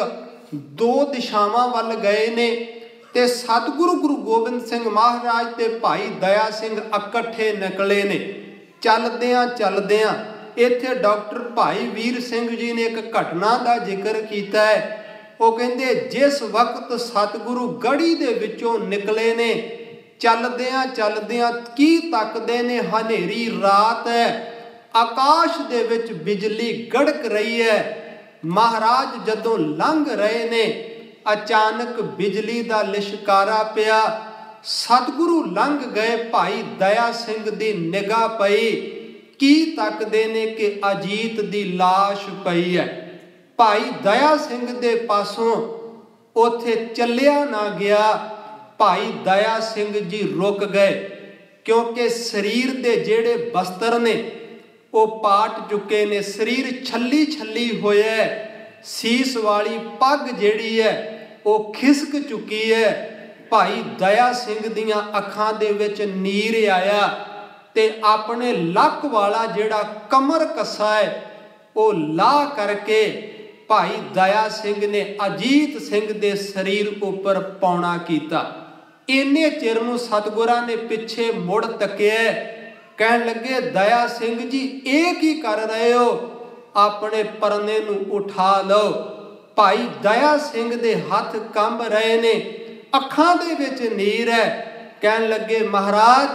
ਦੋ ਦਿਸ਼ਾਵਾਂ ਵੱਲ ਗਏ ਨੇ ਤੇ ਸਤਿਗੁਰੂ ਗੁਰੂ ਗੋਬਿੰਦ ਸਿੰਘ ਮਹਾਰਾਜ ਤੇ ਭਾਈ ਦਇਆ ਸਿੰਘ ਇਕੱਠੇ ਨਿਕਲੇ ਨੇ। ਚੱਲਦਿਆਂ ਚੱਲਦਿਆਂ ਇੱਥੇ ਡਾਕਟਰ ਭਾਈ ਵੀਰ ਸਿੰਘ ਜੀ ਨੇ ਇੱਕ ਘਟਨਾ ਦਾ ਜ਼ਿਕਰ ਕੀਤਾ ਹੈ। ਉਹ ਕਹਿੰਦੇ ਜਿਸ ਵਕਤ ਸਤਿਗੁਰੂ ਗੜੀ ਦੇ ਵਿੱਚੋਂ ਨਿਕਲੇ ਨੇ, ਚੱਲਦਿਆਂ ਚੱਲਦਿਆਂ ਕੀ ਤੱਕਦੇ ਨੇ, ਹਨੇਰੀ ਰਾਤ ਹੈ, ਆਕਾਸ਼ ਦੇ ਵਿੱਚ ਬਿਜਲੀ ਗੜਕ ਰਹੀ ਹੈ। ਮਹਾਰਾਜ ਜਦੋਂ ਲੰਘ ਰਹੇ ਨੇ ਅਚਾਨਕ ਬਿਜਲੀ ਦਾ ਲਿਸ਼ਕਾਰਾ ਪਿਆ। ਸਤਿਗੁਰੂ ਲੰਘ ਗਏ, ਭਾਈ ਦਇਆ ਸਿੰਘ ਦੀ ਨਿਗਾਹ ਪਈ, ਕੀ ਤੱਕਦੇ ਨੇ ਕਿ ਅਜੀਤ ਦੀ ਲਾਸ਼ ਪਈ ਹੈ। ਭਾਈ ਦਇਆ ਸਿੰਘ ਦੇ ਪਾਸੋਂ ਉੱਥੇ ਚੱਲਿਆ ਨਾ ਗਿਆ। ਭਾਈ ਦਇਆ ਸਿੰਘ ਜੀ ਰੁਕ ਗਏ ਕਿਉਂਕਿ ਸਰੀਰ ਦੇ ਜਿਹੜੇ ਬਸਤਰ ਨੇ ਉਹ ਪਾਟ ਚੁੱਕੇ ਨੇ, ਸਰੀਰ ਛੱਲੀ ਛੱਲੀ ਹੋਇਆ, ਸੀਸ ਵਾਲੀ ਪੱਗ ਜਿਹੜੀ ਹੈ ਉਹ ਖਿਸਕ ਚੁੱਕੀ ਹੈ। ਭਾਈ ਦਇਆ ਸਿੰਘ ਦੀਆਂ ਅੱਖਾਂ ਦੇ ਵਿੱਚ ਨੀਰ ਆਇਆ ਤੇ ਆਪਣੇ ਲੱਕ ਵਾਲਾ ਜਿਹੜਾ ਕਮਰ ਕੱਸਾ ਹੈ ਉਹ ਲਾਹ ਕਰਕੇ ਭਾਈ ਦਇਆ ਸਿੰਘ ਨੇ ਅਜੀਤ ਸਿੰਘ ਦੇ ਸਰੀਰ ਉੱਪਰ ਪਾਉਣਾ ਕੀਤਾ। ਇੰਨੇ ਚਿਰ ਨੂੰ ਸਤਿਗੁਰਾਂ ਨੇ ਪਿੱਛੇ ਮੁੜ ਤੱਕਿਆ, ਕਹਿਣ ਲੱਗੇ ਦਇਆ ਸਿੰਘ ਜੀ ਇਹ ਕੀ ਕਰ ਰਹੇ ਹੋ, ਆਪਣੇ ਪਰਨੇ ਨੂੰ ਉਠਾ ਲਓ। ਭਾਈ ਦਇਆ ਸਿੰਘ ਦੇ ਹੱਥ ਕੰਬ ਰਹੇ ਨੇ, ਅੱਖਾਂ ਦੇ ਵਿੱਚ ਨੀਰ ਹੈ। ਕਹਿਣ ਲੱਗੇ ਮਹਾਰਾਜ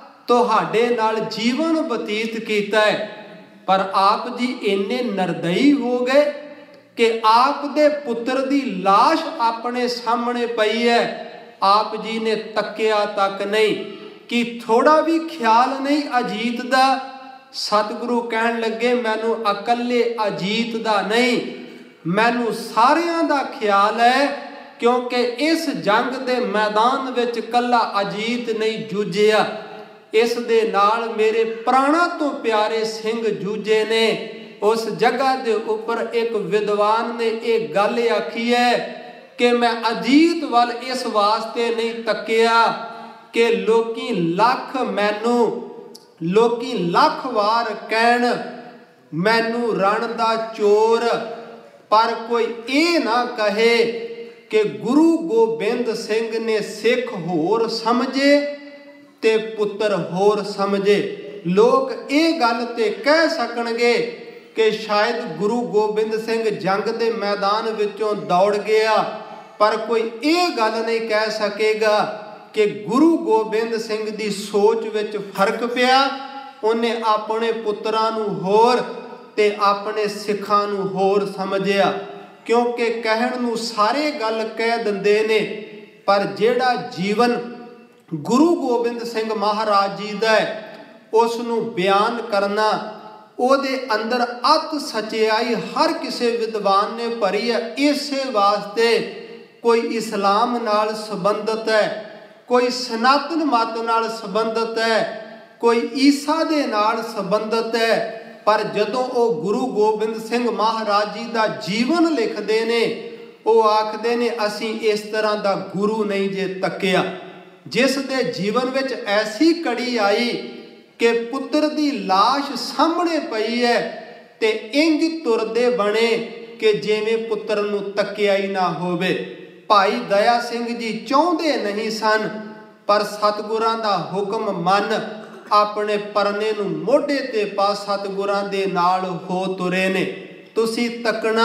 ਤੁਹਾਡੇ ਨਾਲ ਜੀਵਨ ਬਤੀਤ ਕੀਤਾ ਹੈ, ਪਰ ਆਪ ਜੀ ਇੰਨੇ ਨਿਰਦਈ ਹੋ ਗਏ ਕਿ ਆਪ ਦੇ ਪੁੱਤਰ ਦੀ ਲਾਸ਼ ਆਪਣੇ ਸਾਹਮਣੇ ਪਈ ਹੈ, ਆਪ ਜੀ ਨੇ ਤੱਕਿਆ ਤੱਕ ਨਹੀਂ, ਕਿ ਥੋੜਾ ਵੀ ਖਿਆਲ ਨਹੀਂ ਅਜੀਤ ਦਾ। ਸਤਿਗੁਰੂ ਕਹਿਣ ਲੱਗੇ ਮੈਨੂੰ ਇਕੱਲੇ ਅਜੀਤ ਦਾ ਨਹੀਂ, ਮੈਨੂੰ ਸਾਰਿਆਂ ਦਾ ਖਿਆਲ ਹੈ, ਕਿਉਂਕਿ ਇਸ ਜੰਗ ਦੇ ਮੈਦਾਨ ਵਿੱਚ ਇਕੱਲਾ ਅਜੀਤ ਨਹੀਂ ਜੂਝਿਆ, ਇਸ ਦੇ ਨਾਲ ਮੇਰੇ ਪ੍ਰਾਣਾਂ ਤੋਂ ਪਿਆਰੇ ਸਿੰਘ ਜੂਝੇ ਨੇ। ਉਸ ਜਗ੍ਹਾ ਦੇ ਉੱਪਰ ਇੱਕ ਵਿਦਵਾਨ ਨੇ ਇਹ ਗੱਲ ਆਖੀ ਹੈ ਕਿ ਮੈਂ ਅਜੀਤ ਵੱਲ ਇਸ ਵਾਸਤੇ ਨਹੀਂ ਤੱਕਿਆ ਕਿ ਲੋਕੀ ਲੱਖ ਮੈਨੂੰ ਲੋਕੀ ਲੱਖ ਵਾਰ ਕਹਿਣ ਮੈਨੂੰ ਰਣ ਦਾ ਚੋਰ, ਪਰ ਕੋਈ ਇਹ ਨਾ ਕਹੇ ਕਿ ਗੁਰੂ ਗੋਬਿੰਦ ਸਿੰਘ ਨੇ ਸਿੱਖ ਹੋਰ ਸਮਝੇ ਤੇ ਪੁੱਤਰ ਹੋਰ ਸਮਝੇ। ਲੋਕ ਇਹ ਗੱਲ ਤੇ ਕਹਿ ਸਕਣਗੇ ਕਿ ਸ਼ਾਇਦ ਗੁਰੂ ਗੋਬਿੰਦ ਸਿੰਘ ਜੰਗ ਦੇ ਮੈਦਾਨ ਵਿੱਚੋਂ ਦੌੜ ਗਿਆ, ਪਰ ਕੋਈ ਇਹ ਗੱਲ ਨਹੀਂ ਕਹਿ ਸਕੇਗਾ ਕਿ ਗੁਰੂ ਗੋਬਿੰਦ ਸਿੰਘ ਦੀ ਸੋਚ ਵਿੱਚ ਫਰਕ ਪਿਆ, ਉਹਨੇ ਆਪਣੇ ਪੁੱਤਰਾਂ ਨੂੰ ਹੋਰ ਤੇ ਆਪਣੇ ਸਿੱਖਾਂ ਨੂੰ ਹੋਰ ਸਮਝਿਆ। ਕਿਉਂਕਿ ਕਹਿਣ ਨੂੰ ਸਾਰੇ ਗੱਲ ਕਹਿ ਦਿੰਦੇ ਨੇ, ਪਰ ਜਿਹੜਾ ਜੀਵਨ ਗੁਰੂ ਗੋਬਿੰਦ ਸਿੰਘ ਮਹਾਰਾਜ ਜੀ ਦਾ ਹੈ ਉਸ ਨੂੰ ਬਿਆਨ ਕਰਨਾ, ਉਹਦੇ ਅੰਦਰ ਅਤ ਸਚਾਈ ਹਰ ਕਿਸੇ ਵਿਦਵਾਨ ਨੇ ਭਰੀ ਹੈ। ਇਸੇ ਵਾਸਤੇ ਕੋਈ ਇਸਲਾਮ ਨਾਲ ਸੰਬੰਧਿਤ ਹੈ, ਕੋਈ ਸਨਾਤਨ ਮਤ ਨਾਲ ਸੰਬੰਧਿਤ ਹੈ, ਕੋਈ ਈਸਾ ਦੇ ਨਾਲ ਸੰਬੰਧਿਤ ਹੈ, ਪਰ ਜਦੋਂ ਉਹ ਗੁਰੂ ਗੋਬਿੰਦ ਸਿੰਘ ਮਹਾਰਾਜ ਜੀ ਦਾ ਜੀਵਨ ਲਿਖਦੇ ਨੇ ਉਹ ਆਖਦੇ ਨੇ ਅਸੀਂ ਇਸ ਤਰ੍ਹਾਂ ਦਾ ਗੁਰੂ ਨਹੀਂ ਜੇ ਤੱਕਿਆ, ਜਿਸ ਦੇ ਜੀਵਨ ਵਿੱਚ ਐਸੀ ਕੜੀ ਆਈ ਕਿ ਪੁੱਤਰ ਦੀ ਲਾਸ਼ ਸਾਹਮਣੇ ਪਈ ਹੈ ਤੇ ਇੰਜ ਤੁਰਦੇ ਬਣੇ ਕਿ ਜਿਵੇਂ ਪੁੱਤਰ ਨੂੰ ਤੱਕਿਆ ਹੀ ਨਾ ਹੋਵੇ। ਭਾਈ ਦਇਆ ਸਿੰਘ ਜੀ ਚਾਹੁੰਦੇ ਨਹੀਂ ਸਨ, ਪਰ ਸਤਿਗੁਰਾਂ ਦਾ ਹੁਕਮ ਮੰਨ ਆਪਣੇ ਪਰਨੇ ਨੂੰ ਮੋਢੇ ਤੇ ਪਾ ਸਤਿਗੁਰਾਂ ਦੇ ਨਾਲ ਹੋ ਤੁਰੇ ਨੇ। ਤੁਸੀਂ ਤੱਕਣਾ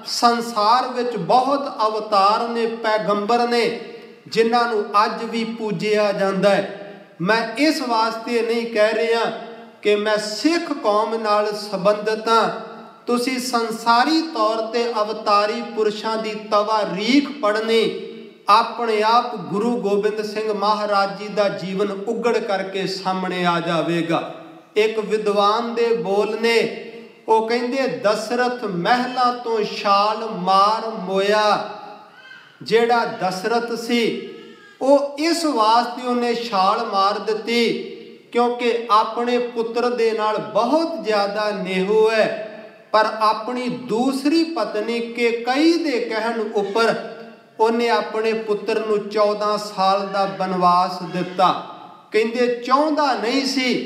ਸੰਸਾਰ ਵਿੱਚ ਬਹੁਤ ਅਵਤਾਰ ਨੇ, ਪੈਗੰਬਰ ਨੇ, ਜਿਨ੍ਹਾਂ ਨੂੰ ਅੱਜ ਵੀ ਪੂਜਿਆ ਜਾਂਦਾ ਹੈ। ਮੈਂ ਇਸ ਵਾਸਤੇ ਨਹੀਂ ਕਹਿ ਰਿਹਾ ਕਿ ਮੈਂ ਸਿੱਖ ਕੌਮ ਨਾਲ ਸੰਬੰਧਿਤ ਹਾਂ। ਤੁਸੀਂ ਸੰਸਾਰੀ ਤੌਰ ਤੇ ਅਵਤਾਰੀ ਪੁਰਸ਼ਾਂ ਦੀ ਤਵਾਰੀਖ ਪੜ੍ਹਨੀ, ਆਪਣੇ ਆਪ ਗੁਰੂ ਗੋਬਿੰਦ ਸਿੰਘ ਮਹਾਰਾਜ ਜੀ ਦਾ ਜੀਵਨ ਉਗੜ ਕਰਕੇ ਸਾਹਮਣੇ ਆ ਜਾਵੇਗਾ। ਇੱਕ ਵਿਦਵਾਨ ਦੇ ਬੋਲ ਨੇ, ਉਹ ਕਹਿੰਦੇ ਦਸ਼ਰਥ ਮਹਿਲਾਂ ਤੋਂ ਛਾਲ ਮਾਰ ਮੋਇਆ। ਜਿਹੜਾ ਦਸ਼ਰਥ ਸੀ ਉਹ ਇਸ ਵਾਸਤੇ ਉਹਨੇ ਛਾਲ ਮਾਰ ਦਿੱਤੀ ਕਿਉਂਕਿ ਆਪਣੇ ਪੁੱਤਰ ਦੇ ਨਾਲ ਬਹੁਤ ਜ਼ਿਆਦਾ ਨੇਹੋ ਹੈ, ਪਰ ਆਪਣੀ ਦੂਸਰੀ ਪਤਨੀ ਕੇਕਈ ਦੇ ਕਹਿਣ ਉੱਪਰ ਉਹਨੇ ਆਪਣੇ ਪੁੱਤਰ ਨੂੰ ਚੌਦਾਂ ਸਾਲ ਦਾ ਬਨਵਾਸ ਦਿੱਤਾ। ਕਹਿੰਦੇ ਚਾਹੁੰਦਾ ਨਹੀਂ ਸੀ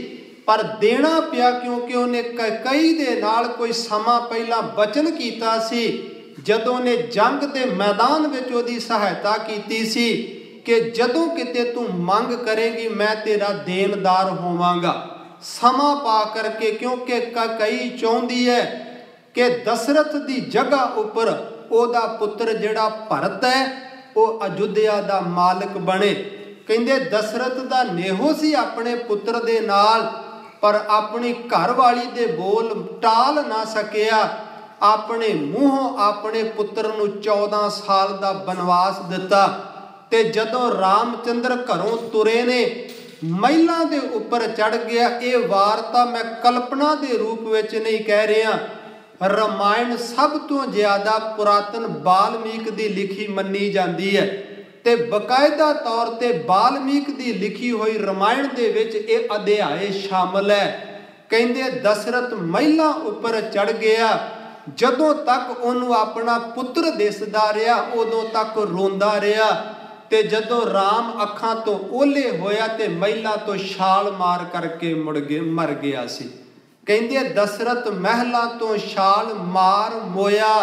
पर देना पिया क्योंकि उन्हें कई दे नाल कोई समा पहला बचन कीता सी जदों ने जंग के मैदान विच उहदी सहायता कीती सी कि जदों किते तू मंग करेगी मैं तेरा देनदार होवांगा। समा पा करके क्योंकि कई चाहुंदी है कि दशरथ दी जगह उपर ओदा पुत्र जिहड़ा भरत है वह अयोध्या दा मालिक बने। कहंदे दशरथ दा नेहो सी अपने पुत्र दे नाल पर अपनी घर वाली दे बोल टाल ना सकिया। अपने मूहों अपने पुत्र नूं चौदह साल दा बनवास दिता ते जदों रामचंद्र घरों तुरे ने महिला दे उपर चढ़ गया। ये वार्ता मैं कल्पना दे रूप विच नहीं कह रहा, रामायण सब तो ज़्यादा पुरातन बाल्मीक दी लिखी मन्नी जाती है ते बकायदा तौर ते बाल्मीक दी लिखी हुई रामायण दे विच ये अध्याय शामिल है। कहंदे दशरथ महिला उपर चढ़ गया, जदों तक उन्होंने अपना पुत्र दिसदा रहा उदों तक रोंदा रहा ते जदों राम अखां तो ओले होया ते महिला तो छाल मार करके मुड़ गए मर गया सी। कहंदे दशरथ महला तो छाल मार मोया,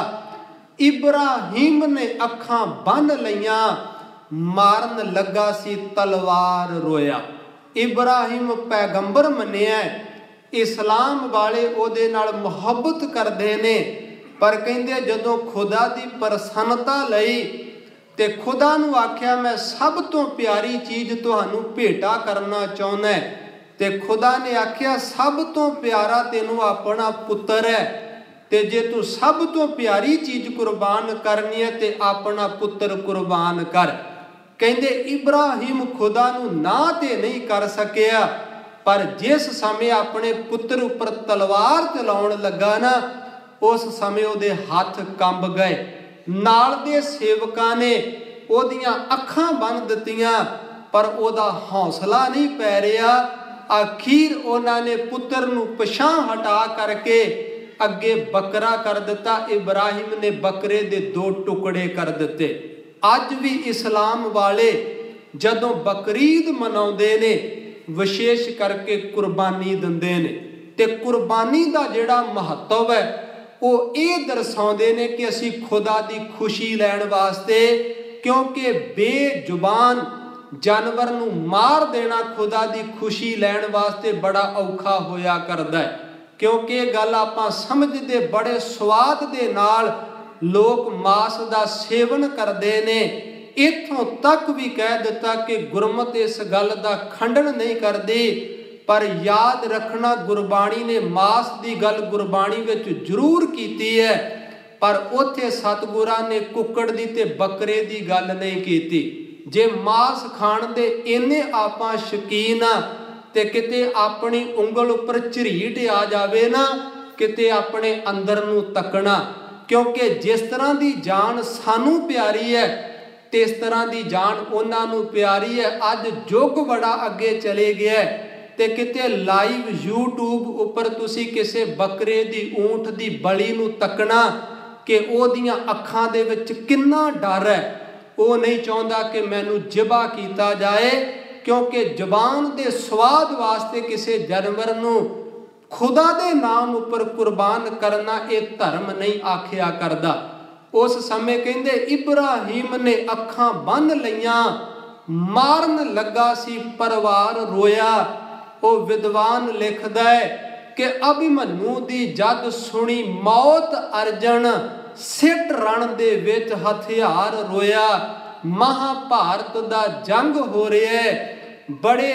इब्राहिम ने अखां बन लईयां मारन लगा सी तलवार रोया। इब्राहिम पैगंबर मन्निया, इस्लाम वाले ओदे नाल मुहब्बत करदे ने पर कहंदे जदों खुदा दी प्रसन्नता लई ते खुदा नूं आख्या मैं सब तो प्यारी चीज़ तुहानूं भेटा करना चाहुंदा है ते खुदा ने आख्या सब तो प्यारा तेनू अपना पुत्र है ते जे तू सब तो प्यारी चीज़ कुर्बान करनी है ते अपना पुत्र कुर्बान कर। कहंदे इब्राहिम खुदा नूं ना ते नहीं कर सकिया पर जिस समय अपने पुत्र उपर तलवार चलाउण लगा ना उस समय उहदे हथ कंब गए। नाल दे सेवकां ने ओहदियां अखां बन दित्तियां पर ओहदा हौसला नहीं पै रहा। आखिर उन्होंने पुत्र नूं पछां हटा करके अगे बकरा कर दिता। इब्राहिम ने बकरे दे दो टुकड़े कर दिते। अज भी इस्लाम वाले जदों बकरीद मनाउंदे ने विशेष करके कुर्बानी दिंदे ने ते कुर्बानी दा जिहड़ा महत्व है वो ये दर्शाउंदे ने कि असी खुदा दी खुशी लैण वास्ते, क्योंकि बेजुबान जानवर नूं मार देना खुदा दी खुशी लैण वास्ते बड़ा औखा होया करदा है। क्योंकि ये गल आपां समझदे बड़े स्वाद दे नाल लोग मास दा सेवन करदे ने। इत्थों तक भी कह दिता कि गुरमत इस गल दा खंडन नहीं करदी पर याद रखना गुरबाणी ने मास दी गल गुरबाणी विच जरूर कीती है पर उत्थे सतगुरां ने कुक्कड़ दी ते बकरे दी गल नहीं कीती। जे मास खाण दे इन्ने आपां शौकीन आ ते किते अपनी उंगल उपर झरीट आ जावे ना किते अपने अंदर नूं तकना, क्योंकि जिस तरह की जान सानू प्यारी है तिस तरह की जान उन्हां नूं प्यारी है। अज युग बड़ा अगे चले गया ते किते लाइव यूट्यूब उपर तुसी किसे बकरे दी ऊंट दी बली नूं तकना कि ओहदियां अखां दे विच किन्ना डर है। वो नहीं चाहता कि मैनू जिबा कीता जाए, क्योंकि जबान दे स्वाद वास्ते किसी जानवर नूं खुदा दे नाम उपर कुर्बान करना ये धर्म नहीं आखिया करदा। उस समय कहंदे इब्राहिम ने अखां बन लईयां मारन लगा सी परिवार रोया। वो विद्वान लिखदा है कि अभिमन्यु दी जद सुनी मौत अर्जन सिट रण दे विच हथियार रोया। महाभारत दा जंग हो रहा है, बड़े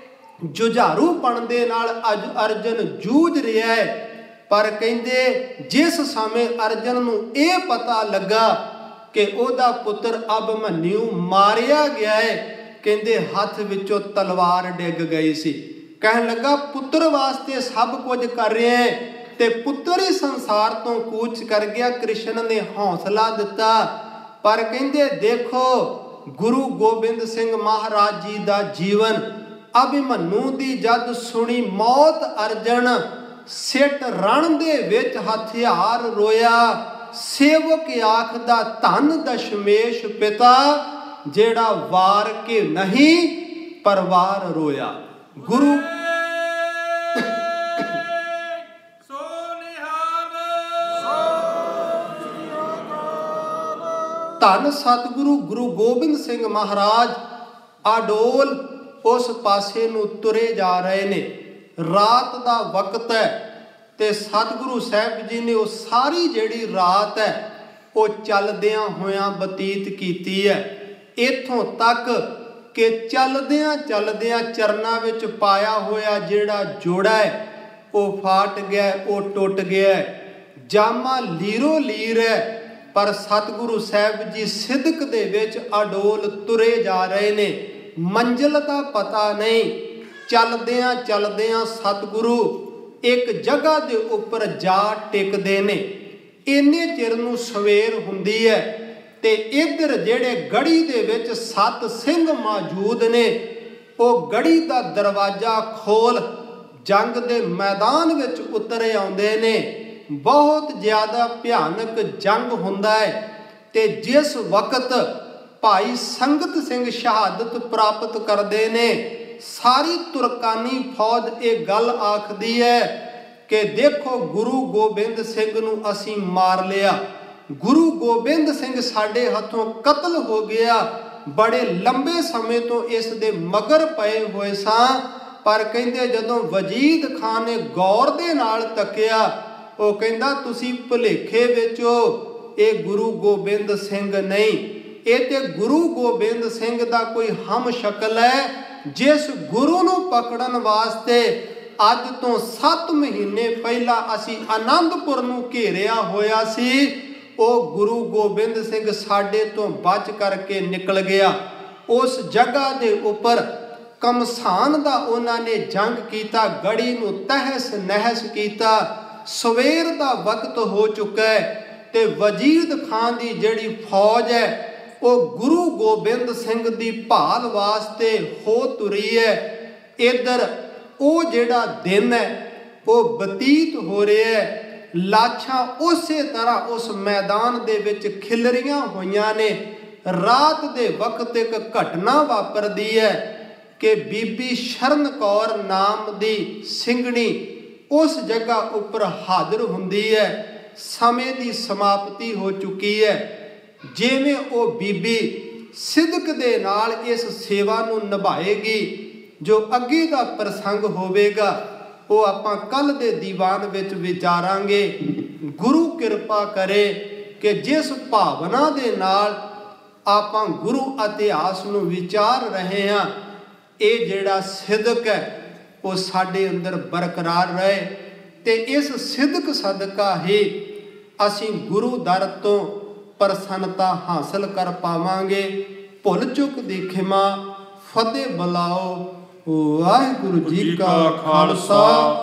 जुझारूपण दे नाल अज अर्जन जूझ रहा है पर कहंदे जिस समय अर्जन नूं ये पता लगा कि ओदा पुत्र अभिमन्यु मारिया गया है, कहंदे हथ विचों तलवार डिग गई सी। कहन लगा पुत्र वास्ते सब कुछ कर रहे हैं ते पुत्र ही संसार तो कूच कर गया। कृष्ण ने हौसला दिता पर कहंदे देखो गुरु गोबिंद सिंह महाराज जी दा जीवन अभिमन्यु दी जद सुनी मौत अर्जन सिट रण दे विच हथियार रोया। सेवक आखदा धन दशमेश पिता जेड़ा वार के नहीं पर वार रोया। गुरु ਧੰਨ ਸਤਿਗੁਰੂ ਗੁਰੂ ਗੋਬਿੰਦ ਸਿੰਘ ਮਹਾਰਾਜ ਅਡੋਲ ਉਸ ਪਾਸੇ ਨੂੰ ਤੁਰੇ ਜਾ ਰਹੇ ਨੇ। ਰਾਤ ਦਾ ਵਕਤ ਹੈ ਤੇ ਸਤਿਗੁਰੂ ਸਾਹਿਬ ਜੀ ਨੇ ਉਹ ਸਾਰੀ ਜਿਹੜੀ ਰਾਤ ਹੈ ਉਹ ਚੱਲਦਿਆਂ ਹੋਇਆਂ ਬਤੀਤ ਕੀਤੀ ਹੈ। ਇੱਥੋਂ ਤੱਕ ਕਿ ਚੱਲਦਿਆਂ ਚੱਲਦਿਆਂ ਚਰਨਾਂ ਵਿੱਚ ਪਾਇਆ ਹੋਇਆ ਜਿਹੜਾ ਜੋੜਾ ਹੈ ਉਹ ਫਾਟ ਗਿਆ, ਉਹ ਟੁੱਟ ਗਿਆ। ਜਾਮਾ ਲੀਰੋ ਲੀਰ ਹੈ, ਪਰ ਸਤਿਗੁਰੂ ਸਾਹਿਬ ਜੀ ਸਿਦਕ ਦੇ ਵਿੱਚ ਅਡੋਲ ਤੁਰੇ ਜਾ ਰਹੇ ਨੇ। ਮੰਜ਼ਿਲ ਦਾ ਪਤਾ ਨਹੀਂ। ਚੱਲਦਿਆਂ ਚੱਲਦਿਆਂ ਸਤਿਗੁਰੂ ਇੱਕ ਜਗ੍ਹਾ ਦੇ ਉੱਪਰ ਜਾ ਟਿਕਦੇ ਨੇ। ਇੰਨੇ ਚਿਰ ਨੂੰ ਸਵੇਰ ਹੁੰਦੀ ਹੈ ਤੇ ਇੱਧਰ ਜਿਹੜੇ ਗੜੀ ਦੇ ਵਿੱਚ ਸੱਤ ਸਿੰਘ ਮੌਜੂਦ ਨੇ ਉਹ ਗੜੀ ਦਾ ਦਰਵਾਜ਼ਾ ਖੋਲ ਜੰਗ ਦੇ ਮੈਦਾਨ ਵਿੱਚ ਉਤਰੇ ਆਉਂਦੇ ਨੇ। ਬਹੁਤ ਜ਼ਿਆਦਾ ਭਿਆਨਕ ਜੰਗ ਹੁੰਦਾ ਹੈ ਤੇ ਜਿਸ ਵਕਤ ਭਾਈ ਸੰਗਤ ਸਿੰਘ ਸ਼ਹਾਦਤ ਪ੍ਰਾਪਤ ਕਰਦੇ ਨੇ, ਸਾਰੀ ਤੁਰਕਾਨੀ ਫੌਜ ਇਹ ਗੱਲ ਆਖਦੀ ਹੈ ਕਿ ਦੇਖੋ ਗੁਰੂ ਗੋਬਿੰਦ ਸਿੰਘ ਨੂੰ ਅਸੀਂ ਮਾਰ ਲਿਆ, ਗੁਰੂ ਗੋਬਿੰਦ ਸਿੰਘ ਸਾਡੇ ਹੱਥੋਂ ਕਤਲ ਹੋ ਗਿਆ। ਬੜੇ ਲੰਬੇ ਸਮੇਂ ਤੋਂ ਇਸ ਦੇ ਮਗਰ ਪਏ ਹੋਏ ਸਾਂ, ਪਰ ਕਹਿੰਦੇ ਜਦੋਂ ਵਜੀਦ ਖਾਨ ਨੇ ਗੌਰ ਦੇ ਨਾਲ ਤੱਕਿਆ, ਉਹ ਕਹਿੰਦਾ ਤੁਸੀਂ ਭੁਲੇਖੇ ਵਿੱਚ ਹੋ, ਇਹ ਗੁਰੂ ਗੋਬਿੰਦ ਸਿੰਘ ਨਹੀਂ, ਇਹ ਤੇ ਗੁਰੂ ਗੋਬਿੰਦ ਸਿੰਘ ਦਾ ਕੋਈ ਹਮ ਸ਼ਕਲ ਹੈ ਜਿਸ ਗੁਰੂ ਨੂੰ ਪਕੜਨ ਵਾਸਤੇ ਅੱਜ ਤੋਂ ਸੱਤ ਮਹੀਨੇ ਪਹਿਲਾਂ ਅਸੀਂ ਆਨੰਦਪੁਰ ਨੂੰ ਘੇਰਿਆ ਹੋਇਆ ਸੀ। ਉਹ ਗੁਰੂ ਗੋਬਿੰਦ ਸਿੰਘ ਸਾਡੇ ਤੋਂ ਬਚ ਕਰਕੇ ਨਿਕਲ ਗਿਆ। ਉਸ ਜਗ੍ਹਾ ਦੇ ਉੱਪਰ ਕਮਸਾਨ ਦਾ ਉਹਨਾਂ ਨੇ ਜੰਗ ਕੀਤਾ, ਗੜੀ ਨੂੰ ਤਹਿਸ ਨਹਿਸ ਕੀਤਾ। ਸਵੇਰ ਦਾ ਵਕਤ ਹੋ ਚੁੱਕਾ ਹੈ ਤੇ ਵਜੀਦ ਖਾਨ ਦੀ ਜਿਹੜੀ ਫੌਜ ਹੈ ਉਹ ਗੁਰੂ ਗੋਬਿੰਦ ਸਿੰਘ ਦੀ ਭਾਲ ਵਾਸਤੇ ਹੋ ਤੁਰੀ ਹੈ। ਇੱਧਰ ਉਹ ਜਿਹੜਾ ਦਿਨ ਹੈ ਉਹ ਬਤੀਤ ਹੋ ਰਿਹਾ ਹੈ। ਲਾਸ਼ਾਂ ਉਸੇ ਤਰ੍ਹਾਂ ਉਸ ਮੈਦਾਨ ਦੇ ਵਿੱਚ ਖਿਲਰੀਆਂ ਹੋਈਆਂ ਨੇ। ਰਾਤ ਦੇ ਵਕਤ ਇੱਕ ਘਟਨਾ ਵਾਪਰਦੀ ਹੈ ਕਿ ਬੀਬੀ ਸ਼ਰਨ ਕੌਰ ਨਾਮ ਦੀ ਸਿੰਘਣੀ ਉਸ ਜਗ੍ਹਾ ਉੱਪਰ ਹਾਜ਼ਰ ਹੁੰਦੀ ਹੈ। ਸਮੇਂ ਦੀ ਸਮਾਪਤੀ ਹੋ ਚੁੱਕੀ ਹੈ। ਜਿਵੇਂ ਉਹ ਬੀਬੀ ਸਿਦਕ ਦੇ ਨਾਲ ਇਸ ਸੇਵਾ ਨੂੰ ਨਿਭਾਏਗੀ, ਜੋ ਅੱਗੇ ਦਾ ਪ੍ਰਸੰਗ ਹੋਵੇਗਾ ਉਹ ਆਪਾਂ ਕੱਲ ਦੇ ਦੀਵਾਨ ਵਿੱਚ ਵਿਚਾਰਾਂਗੇ। ਗੁਰੂ ਕਿਰਪਾ ਕਰੇ ਕਿ ਜਿਸ ਭਾਵਨਾ ਦੇ ਨਾਲ ਆਪਾਂ ਗੁਰੂ ਇਤਿਹਾਸ ਨੂੰ ਵਿਚਾਰ ਰਹੇ ਹਾਂ, ਇਹ ਜਿਹੜਾ ਸਿਦਕ ਹੈ ਉਹ ਸਾਡੇ ਅੰਦਰ ਬਰਕਰਾਰ ਰਹੇ ਤੇ ਇਸ ਸਿਦਕ ਸਦਕਾ ਹੀ ਅਸੀਂ ਗੁਰੂ ਦਰ ਤੋਂ ਪ੍ਰਸੰਨਤਾ ਹਾਸਲ ਕਰ ਪਾਵਾਂਗੇ। ਭੁੱਲ ਚੁੱਕ ਦੀ ਖਿਮਾ, ਫਤਿਹ ਬੁਲਾਓ। ਵਾਹਿਗੁਰੂ ਜੀ ਕਾ ਖਾਲਸਾ,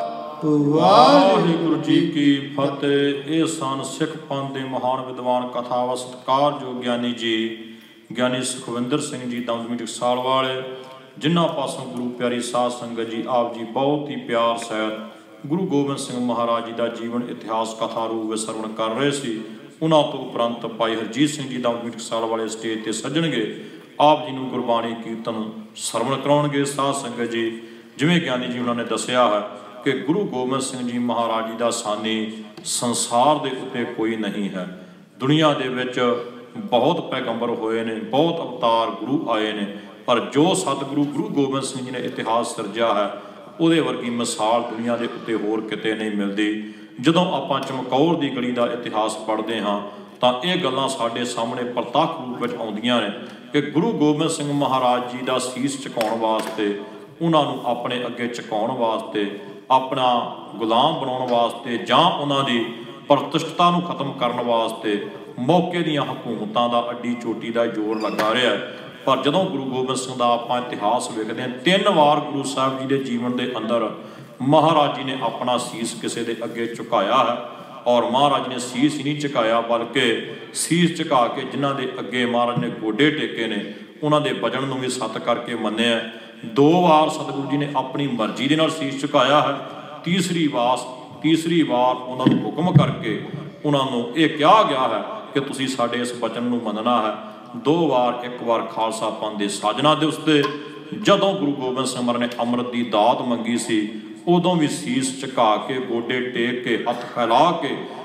ਵਾਹਿਗੁਰੂ ਜੀ ਕੀ ਫਤਿਹ। ਇਹ ਸਨ ਸਿੱਖ ਪੰਥ ਦੇ ਮਹਾਨ ਵਿਦਵਾਨ ਕਥਾਵਾ ਸਤਿਕਾਰਯੋਗ ਗਿਆਨੀ ਜੀ ਗਿਆਨੀ ਸੁਖਵਿੰਦਰ ਸਿੰਘ ਜੀ ਦਮਦਮੀ ਟਕਸਾਲ ਵਾਲੇ, ਜਿਨ੍ਹਾਂ ਪਾਸੋਂ ਗੁਰੂ ਪਿਆਰੀ ਸਾਧ ਸੰਗਤ ਜੀ ਆਪ ਜੀ ਬਹੁਤ ਹੀ ਪਿਆਰ ਸਹਿਤ ਗੁਰੂ ਗੋਬਿੰਦ ਸਿੰਘ ਮਹਾਰਾਜ ਜੀ ਦਾ ਜੀਵਨ ਇਤਿਹਾਸ ਕਥਾ ਰੂਪ ਵਿੱਚ ਸਰਵਣ ਕਰ ਰਹੇ ਸੀ। ਉਹਨਾਂ ਤੋਂ ਉਪਰੰਤ ਭਾਈ ਹਰਜੀਤ ਸਿੰਘ ਜੀ ਦਮਦਮੀ ਟਕਸਾਲ ਵਾਲੇ ਸਟੇਜ ਤੇ ਸੱਜਣਗੇ, ਆਪ ਜੀ ਨੂੰ ਗੁਰਬਾਣੀ ਕੀਰਤਨ ਸਰਵਣ ਕਰਾਉਣਗੇ ਸਾਧ ਸੰਗਤ ਜੀ। ਜਿਵੇਂ ਗਿਆਨੀ ਜੀ ਉਹਨਾਂ ਨੇ ਦੱਸਿਆ ਹੈ ਕਿ ਗੁਰੂ ਗੋਬਿੰਦ ਸਿੰਘ ਜੀ ਮਹਾਰਾਜ ਜੀ ਦਾ ਸਾਨੀ ਸੰਸਾਰ ਦੇ ਉੱਤੇ ਕੋਈ ਨਹੀਂ ਹੈ। ਦੁਨੀਆ ਦੇ ਵਿੱਚ ਬਹੁਤ ਪੈਗੰਬਰ ਹੋਏ ਨੇ, ਬਹੁਤ ਅਵਤਾਰ ਗੁਰੂ ਆਏ ਨੇ, ਪਰ ਜੋ ਸਤਿਗੁਰੂ ਗੁਰੂ ਗੋਬਿੰਦ ਸਿੰਘ ਜੀ ਨੇ ਇਤਿਹਾਸ ਸਿਰਜਿਆ ਹੈ ਉਹਦੇ ਵਰਗੀ ਮਿਸਾਲ ਦੁਨੀਆ ਦੇ ਉੱਤੇ ਹੋਰ ਕਿਤੇ ਨਹੀਂ ਮਿਲਦੀ। ਜਦੋਂ ਆਪਾਂ ਚਮਕੌਰ ਦੀ ਗਲੀ ਦਾ ਇਤਿਹਾਸ ਪੜ੍ਹਦੇ ਹਾਂ ਤਾਂ ਇਹ ਗੱਲਾਂ ਸਾਡੇ ਸਾਹਮਣੇ ਪ੍ਰਤੱਖ ਰੂਪ ਵਿੱਚ ਆਉਂਦੀਆਂ ਨੇ ਕਿ ਗੁਰੂ ਗੋਬਿੰਦ ਸਿੰਘ ਮਹਾਰਾਜ ਜੀ ਦਾ ਸੀਸ ਝੁਕਾਉਣ ਵਾਸਤੇ, ਉਹਨਾਂ ਨੂੰ ਆਪਣੇ ਅੱਗੇ ਝੁਕਾਉਣ ਵਾਸਤੇ, ਆਪਣਾ ਗੁਲਾਮ ਬਣਾਉਣ ਵਾਸਤੇ ਜਾਂ ਉਹਨਾਂ ਦੀ ਪ੍ਰਤਿਸ਼ਠਤਾ ਨੂੰ ਖਤਮ ਕਰਨ ਵਾਸਤੇ ਮੌਕੇ ਦੀਆਂ ਹਕੂਮਤਾਂ ਦਾ ਅੱਡੀ ਚੋਟੀ ਦਾ ਜ਼ੋਰ ਲੱਗਾ ਰਿਹਾ। ਪਰ ਜਦੋਂ ਗੁਰੂ ਗੋਬਿੰਦ ਸਿੰਘ ਦਾ ਆਪਾਂ ਇਤਿਹਾਸ ਵੇਖਦੇ ਹਾਂ, ਤਿੰਨ ਵਾਰ ਗੁਰੂ ਸਾਹਿਬ ਜੀ ਦੇ ਜੀਵਨ ਦੇ ਅੰਦਰ ਮਹਾਰਾਜ ਜੀ ਨੇ ਆਪਣਾ ਸੀਸ ਕਿਸੇ ਦੇ ਅੱਗੇ ਝੁਕਾਇਆ ਹੈ। ਔਰ ਮਹਾਰਾਜ ਨੇ ਸੀਸ ਹੀ ਨਹੀਂ ਝੁਕਾਇਆ, ਬਲਕਿ ਸੀਸ ਝੁਕਾ ਕੇ ਜਿਨ੍ਹਾਂ ਦੇ ਅੱਗੇ ਮਹਾਰਾਜ ਨੇ ਗੋਡੇ ਟੇਕੇ ਨੇ ਉਹਨਾਂ ਦੇ ਵਜਨ ਨੂੰ ਵੀ ਸੱਤ ਕਰਕੇ ਮੰਨਿਆ। ਦੋ ਵਾਰ ਸਤਿਗੁਰੂ ਜੀ ਨੇ ਆਪਣੀ ਮਰਜ਼ੀ ਦੇ ਨਾਲ ਸੀਸ ਝੁਕਾਇਆ ਹੈ। ਤੀਸਰੀ ਵਾਰ ਤੀਸਰੀ ਵਾਰ ਉਹਨਾਂ ਨੂੰ ਹੁਕਮ ਕਰਕੇ ਉਹਨਾਂ ਨੂੰ ਇਹ ਕਿਹਾ ਗਿਆ ਹੈ ਕਿ ਤੁਸੀਂ ਸਾਡੇ ਇਸ ਵਚਨ ਨੂੰ ਮੰਨਣਾ ਹੈ। ਦੋ ਵਾਰ, ਇੱਕ ਵਾਰ ਖਾਲਸਾ ਪੰਥ ਦੇ ਸਾਜਨਾ ਦਿਵਸ ਤੇ ਜਦੋਂ ਗੁਰੂ ਗੋਬਿੰਦ ਸਿੰਘ ਮਹਾਰਾਜ ਨੇ ਅੰਮ੍ਰਿਤ ਦੀ ਦਾਤ ਮੰਗੀ ਸੀ, ਉਦੋਂ ਵੀ ਸੀਸ ਝੁਕਾ ਕੇ, ਗੋਡੇ ਟੇਕ ਕੇ, ਹੱਥ ਫੈਲਾ ਕੇ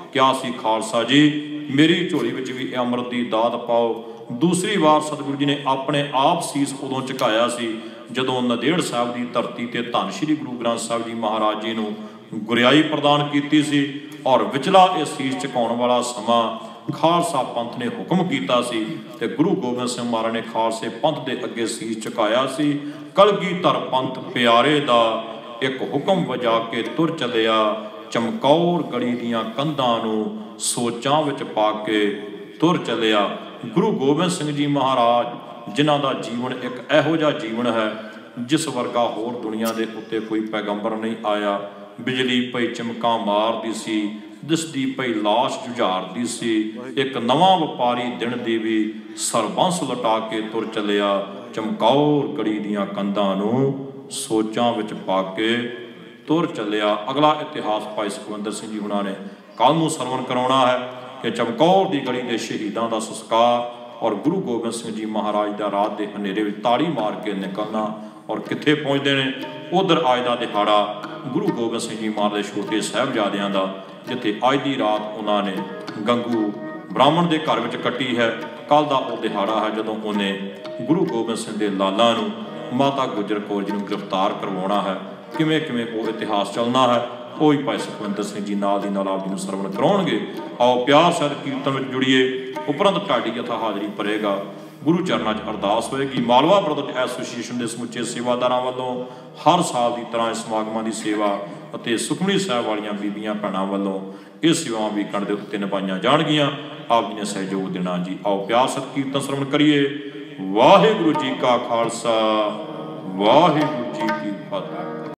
ਕਿਹਾ ਸੀ, ਖਾਲਸਾ ਜੀ ਮੇਰੀ ਝੋਲੀ ਵਿੱਚ ਵੀ ਇਹ ਅੰਮ੍ਰਿਤ ਦੀ ਦਾਤ ਪਾਓ। ਦੂਸਰੀ ਵਾਰ ਸਤਿਗੁਰੂ ਜੀ ਨੇ ਆਪਣੇ ਆਪ ਸੀਸ ਉਦੋਂ ਝੁਕਾਇਆ ਸੀ ਜਦੋਂ ਨੰਦੇੜ ਸਾਹਿਬ ਦੀ ਧਰਤੀ ਤੇ ਧੰਨ ਸ਼੍ਰੀ ਗੁਰੂ ਗ੍ਰੰਥ ਸਾਹਿਬ ਜੀ ਮਹਾਰਾਜ ਜੀ ਨੂੰ ਗੁਰਿਆਈ ਪ੍ਰਦਾਨ ਕੀਤੀ ਸੀ। ਔਰ ਵਿਚਲਾ ਇਹ ਸੀਸ ਝੁਕਾਉਣ ਵਾਲਾ ਸਮਾਂ ਖਾਲਸਾ ਪੰਥ ਨੇ ਹੁਕਮ ਕੀਤਾ ਸੀ ਤੇ ਗੁਰੂ ਗੋਬਿੰਦ ਸਿੰਘ ਮਹਾਰਾਜ ਨੇ ਖਾਲਸੇ ਪੰਥ ਦੇ ਅੱਗੇ ਸੀਸ ਝੁਕਾਇਆ ਸੀ। ਕਲਗੀਧਰ ਪੰਥ ਪਿਆਰੇ ਦਾ ਇੱਕ ਹੁਕਮ ਵਜਾ ਕੇ ਤੁਰ ਚੱਲਿਆ, ਚਮਕੌਰ ਗੜੀ ਦੀਆਂ ਕੰਧਾਂ ਨੂੰ ਸੋਚਾਂ ਵਿੱਚ ਪਾ ਕੇ ਤੁਰ ਚੱਲਿਆ। ਗੁਰੂ ਗੋਬਿੰਦ ਸਿੰਘ ਜੀ ਮਹਾਰਾਜ ਜਿਨ੍ਹਾਂ ਦਾ ਜੀਵਨ ਇੱਕ ਇਹੋ ਜਿਹਾ ਜੀਵਨ ਹੈ ਜਿਸ ਵਰਗਾ ਹੋਰ ਦੁਨੀਆ ਦੇ ਉੱਤੇ ਕੋਈ ਪੈਗੰਬਰ ਨਹੀਂ ਆਇਆ। ਬਿਜਲੀ ਪਈ ਚਮਕਾਂ ਮਾਰਦੀ ਸੀ, ਦਿਸਦੀ ਪਈ ਲਾਸ਼ ਜੁਝਾਰਦੀ ਸੀ। ਇੱਕ ਨਵਾਂ ਵਪਾਰੀ ਦਿਨ ਦੀ ਵੀ ਸਰਬੰਸ ਲਟਾ ਕੇ ਤੁਰ ਚੱਲਿਆ, ਚਮਕੌਰ ਗੜੀ ਦੀਆਂ ਕੰਧਾਂ ਨੂੰ ਸੋਚਾਂ ਵਿੱਚ ਪਾ ਕੇ ਤੁਰ ਚੱਲਿਆ। ਅਗਲਾ ਇਤਿਹਾਸ ਭਾਈ ਸੁਖਵਿੰਦਰ ਸਿੰਘ ਜੀ ਹੁਣਾਂ ਨੇ ਕੱਲ੍ਹ ਨੂੰ ਸਰਵਣ ਕਰਾਉਣਾ ਹੈ ਕਿ ਚਮਕੌਰ ਦੀ ਗੜੀ ਦੇ ਸ਼ਹੀਦਾਂ ਦਾ ਸੰਸਕਾਰ ਔਰ ਗੁਰੂ ਗੋਬਿੰਦ ਸਿੰਘ ਜੀ ਮਹਾਰਾਜ ਦਾ ਰਾਤ ਦੇ ਹਨੇਰੇ ਵਿੱਚ ਤਾੜੀ ਮਾਰ ਕੇ ਨਿਕਲਣਾ। ਔਰ ਕਿੱਥੇ ਪਹੁੰਚਦੇ ਨੇ? ਉਧਰ ਅੱਜ ਦਾ ਦਿਹਾੜਾ ਗੁਰੂ ਗੋਬਿੰਦ ਸਿੰਘ ਜੀ ਮਹਾਰਾਜ ਦੇ ਛੋਟੇ ਸਾਹਿਬਜ਼ਾਦਿਆਂ ਦਾ, ਜਿੱਥੇ ਅੱਜ ਦੀ ਰਾਤ ਉਹਨਾਂ ਨੇ ਗੰਗੂ ਬ੍ਰਾਹਮਣ ਦੇ ਘਰ ਵਿੱਚ ਕੱਟੀ ਹੈ। ਕੱਲ੍ਹ ਦਾ ਉਹ ਦਿਹਾੜਾ ਹੈ ਜਦੋਂ ਉਹਨੇ ਗੁਰੂ ਗੋਬਿੰਦ ਸਿੰਘ ਦੇ ਲਾਲਾਂ ਨੂੰ ਮਾਤਾ ਗੁਜਰ ਕੌਰ ਜੀ ਨੂੰ ਗ੍ਰਿਫਤਾਰ ਕਰਵਾਉਣਾ ਹੈ। ਕਿਵੇਂ ਕਿਵੇਂ ਉਹ ਇਤਿਹਾਸ ਚੱਲਣਾ ਹੈ ਉਹ ਹੀ ਭਾਈ ਸੁਖਵਿੰਦਰ ਸਿੰਘ ਜੀ ਨਾਲ ਦੀ ਨਾਲ ਆਪ ਜੀ ਨੂੰ ਸਰਵਣ ਕਰਾਉਣਗੇ। ਆਓ ਪਿਆਰ ਸਹਿਤ ਕੀਰਤਨ ਵਿੱਚ ਜੁੜੀਏ। ਉਪਰੰਤ ਢਾਡੀ ਜਥਾ ਹਾਜ਼ਰੀ ਭਰੇਗਾ। ਗੁਰੂ ਚਰਨਾਂ 'ਚ ਅਰਦਾਸ ਹੋਏਗੀ। ਮਾਲਵਾ ਬ੍ਰਦਰਜ਼ ਐਸੋਸੀਏਸ਼ਨ ਦੇ ਸਮੁੱਚੇ ਸੇਵਾਦਾਰਾਂ ਵੱਲੋਂ ਹਰ ਸਾਲ ਦੀ ਤਰ੍ਹਾਂ ਇਸ ਸਮਾਗਮਾਂ ਦੀ ਸੇਵਾ ਅਤੇ ਸੁਖਮਨੀ ਸਾਹਿਬ ਵਾਲੀਆਂ ਬੀਬੀਆਂ ਭੈਣਾਂ ਵੱਲੋਂ ਇਹ ਸੇਵਾਵਾਂ ਵੀ ਕੰਨ ਦੇ ਉੱਤੇ ਨਿਭਾਈਆਂ ਜਾਣਗੀਆਂ। ਆਪ ਜੀ ਨੇ ਸਹਿਯੋਗ ਦੇਣਾ ਜੀ। ਆਓ ਪਿਆਰ ਸਹਿਤ ਕੀਰਤਨ ਸਰਵਣ ਕਰੀਏ। ਵਾਹਿਗੁਰੂ ਜੀ ਕਾ ਖਾਲਸਾ, ਵਾਹਿਗੁਰੂ ਜੀ ਕੀ ਫਤਿਹ।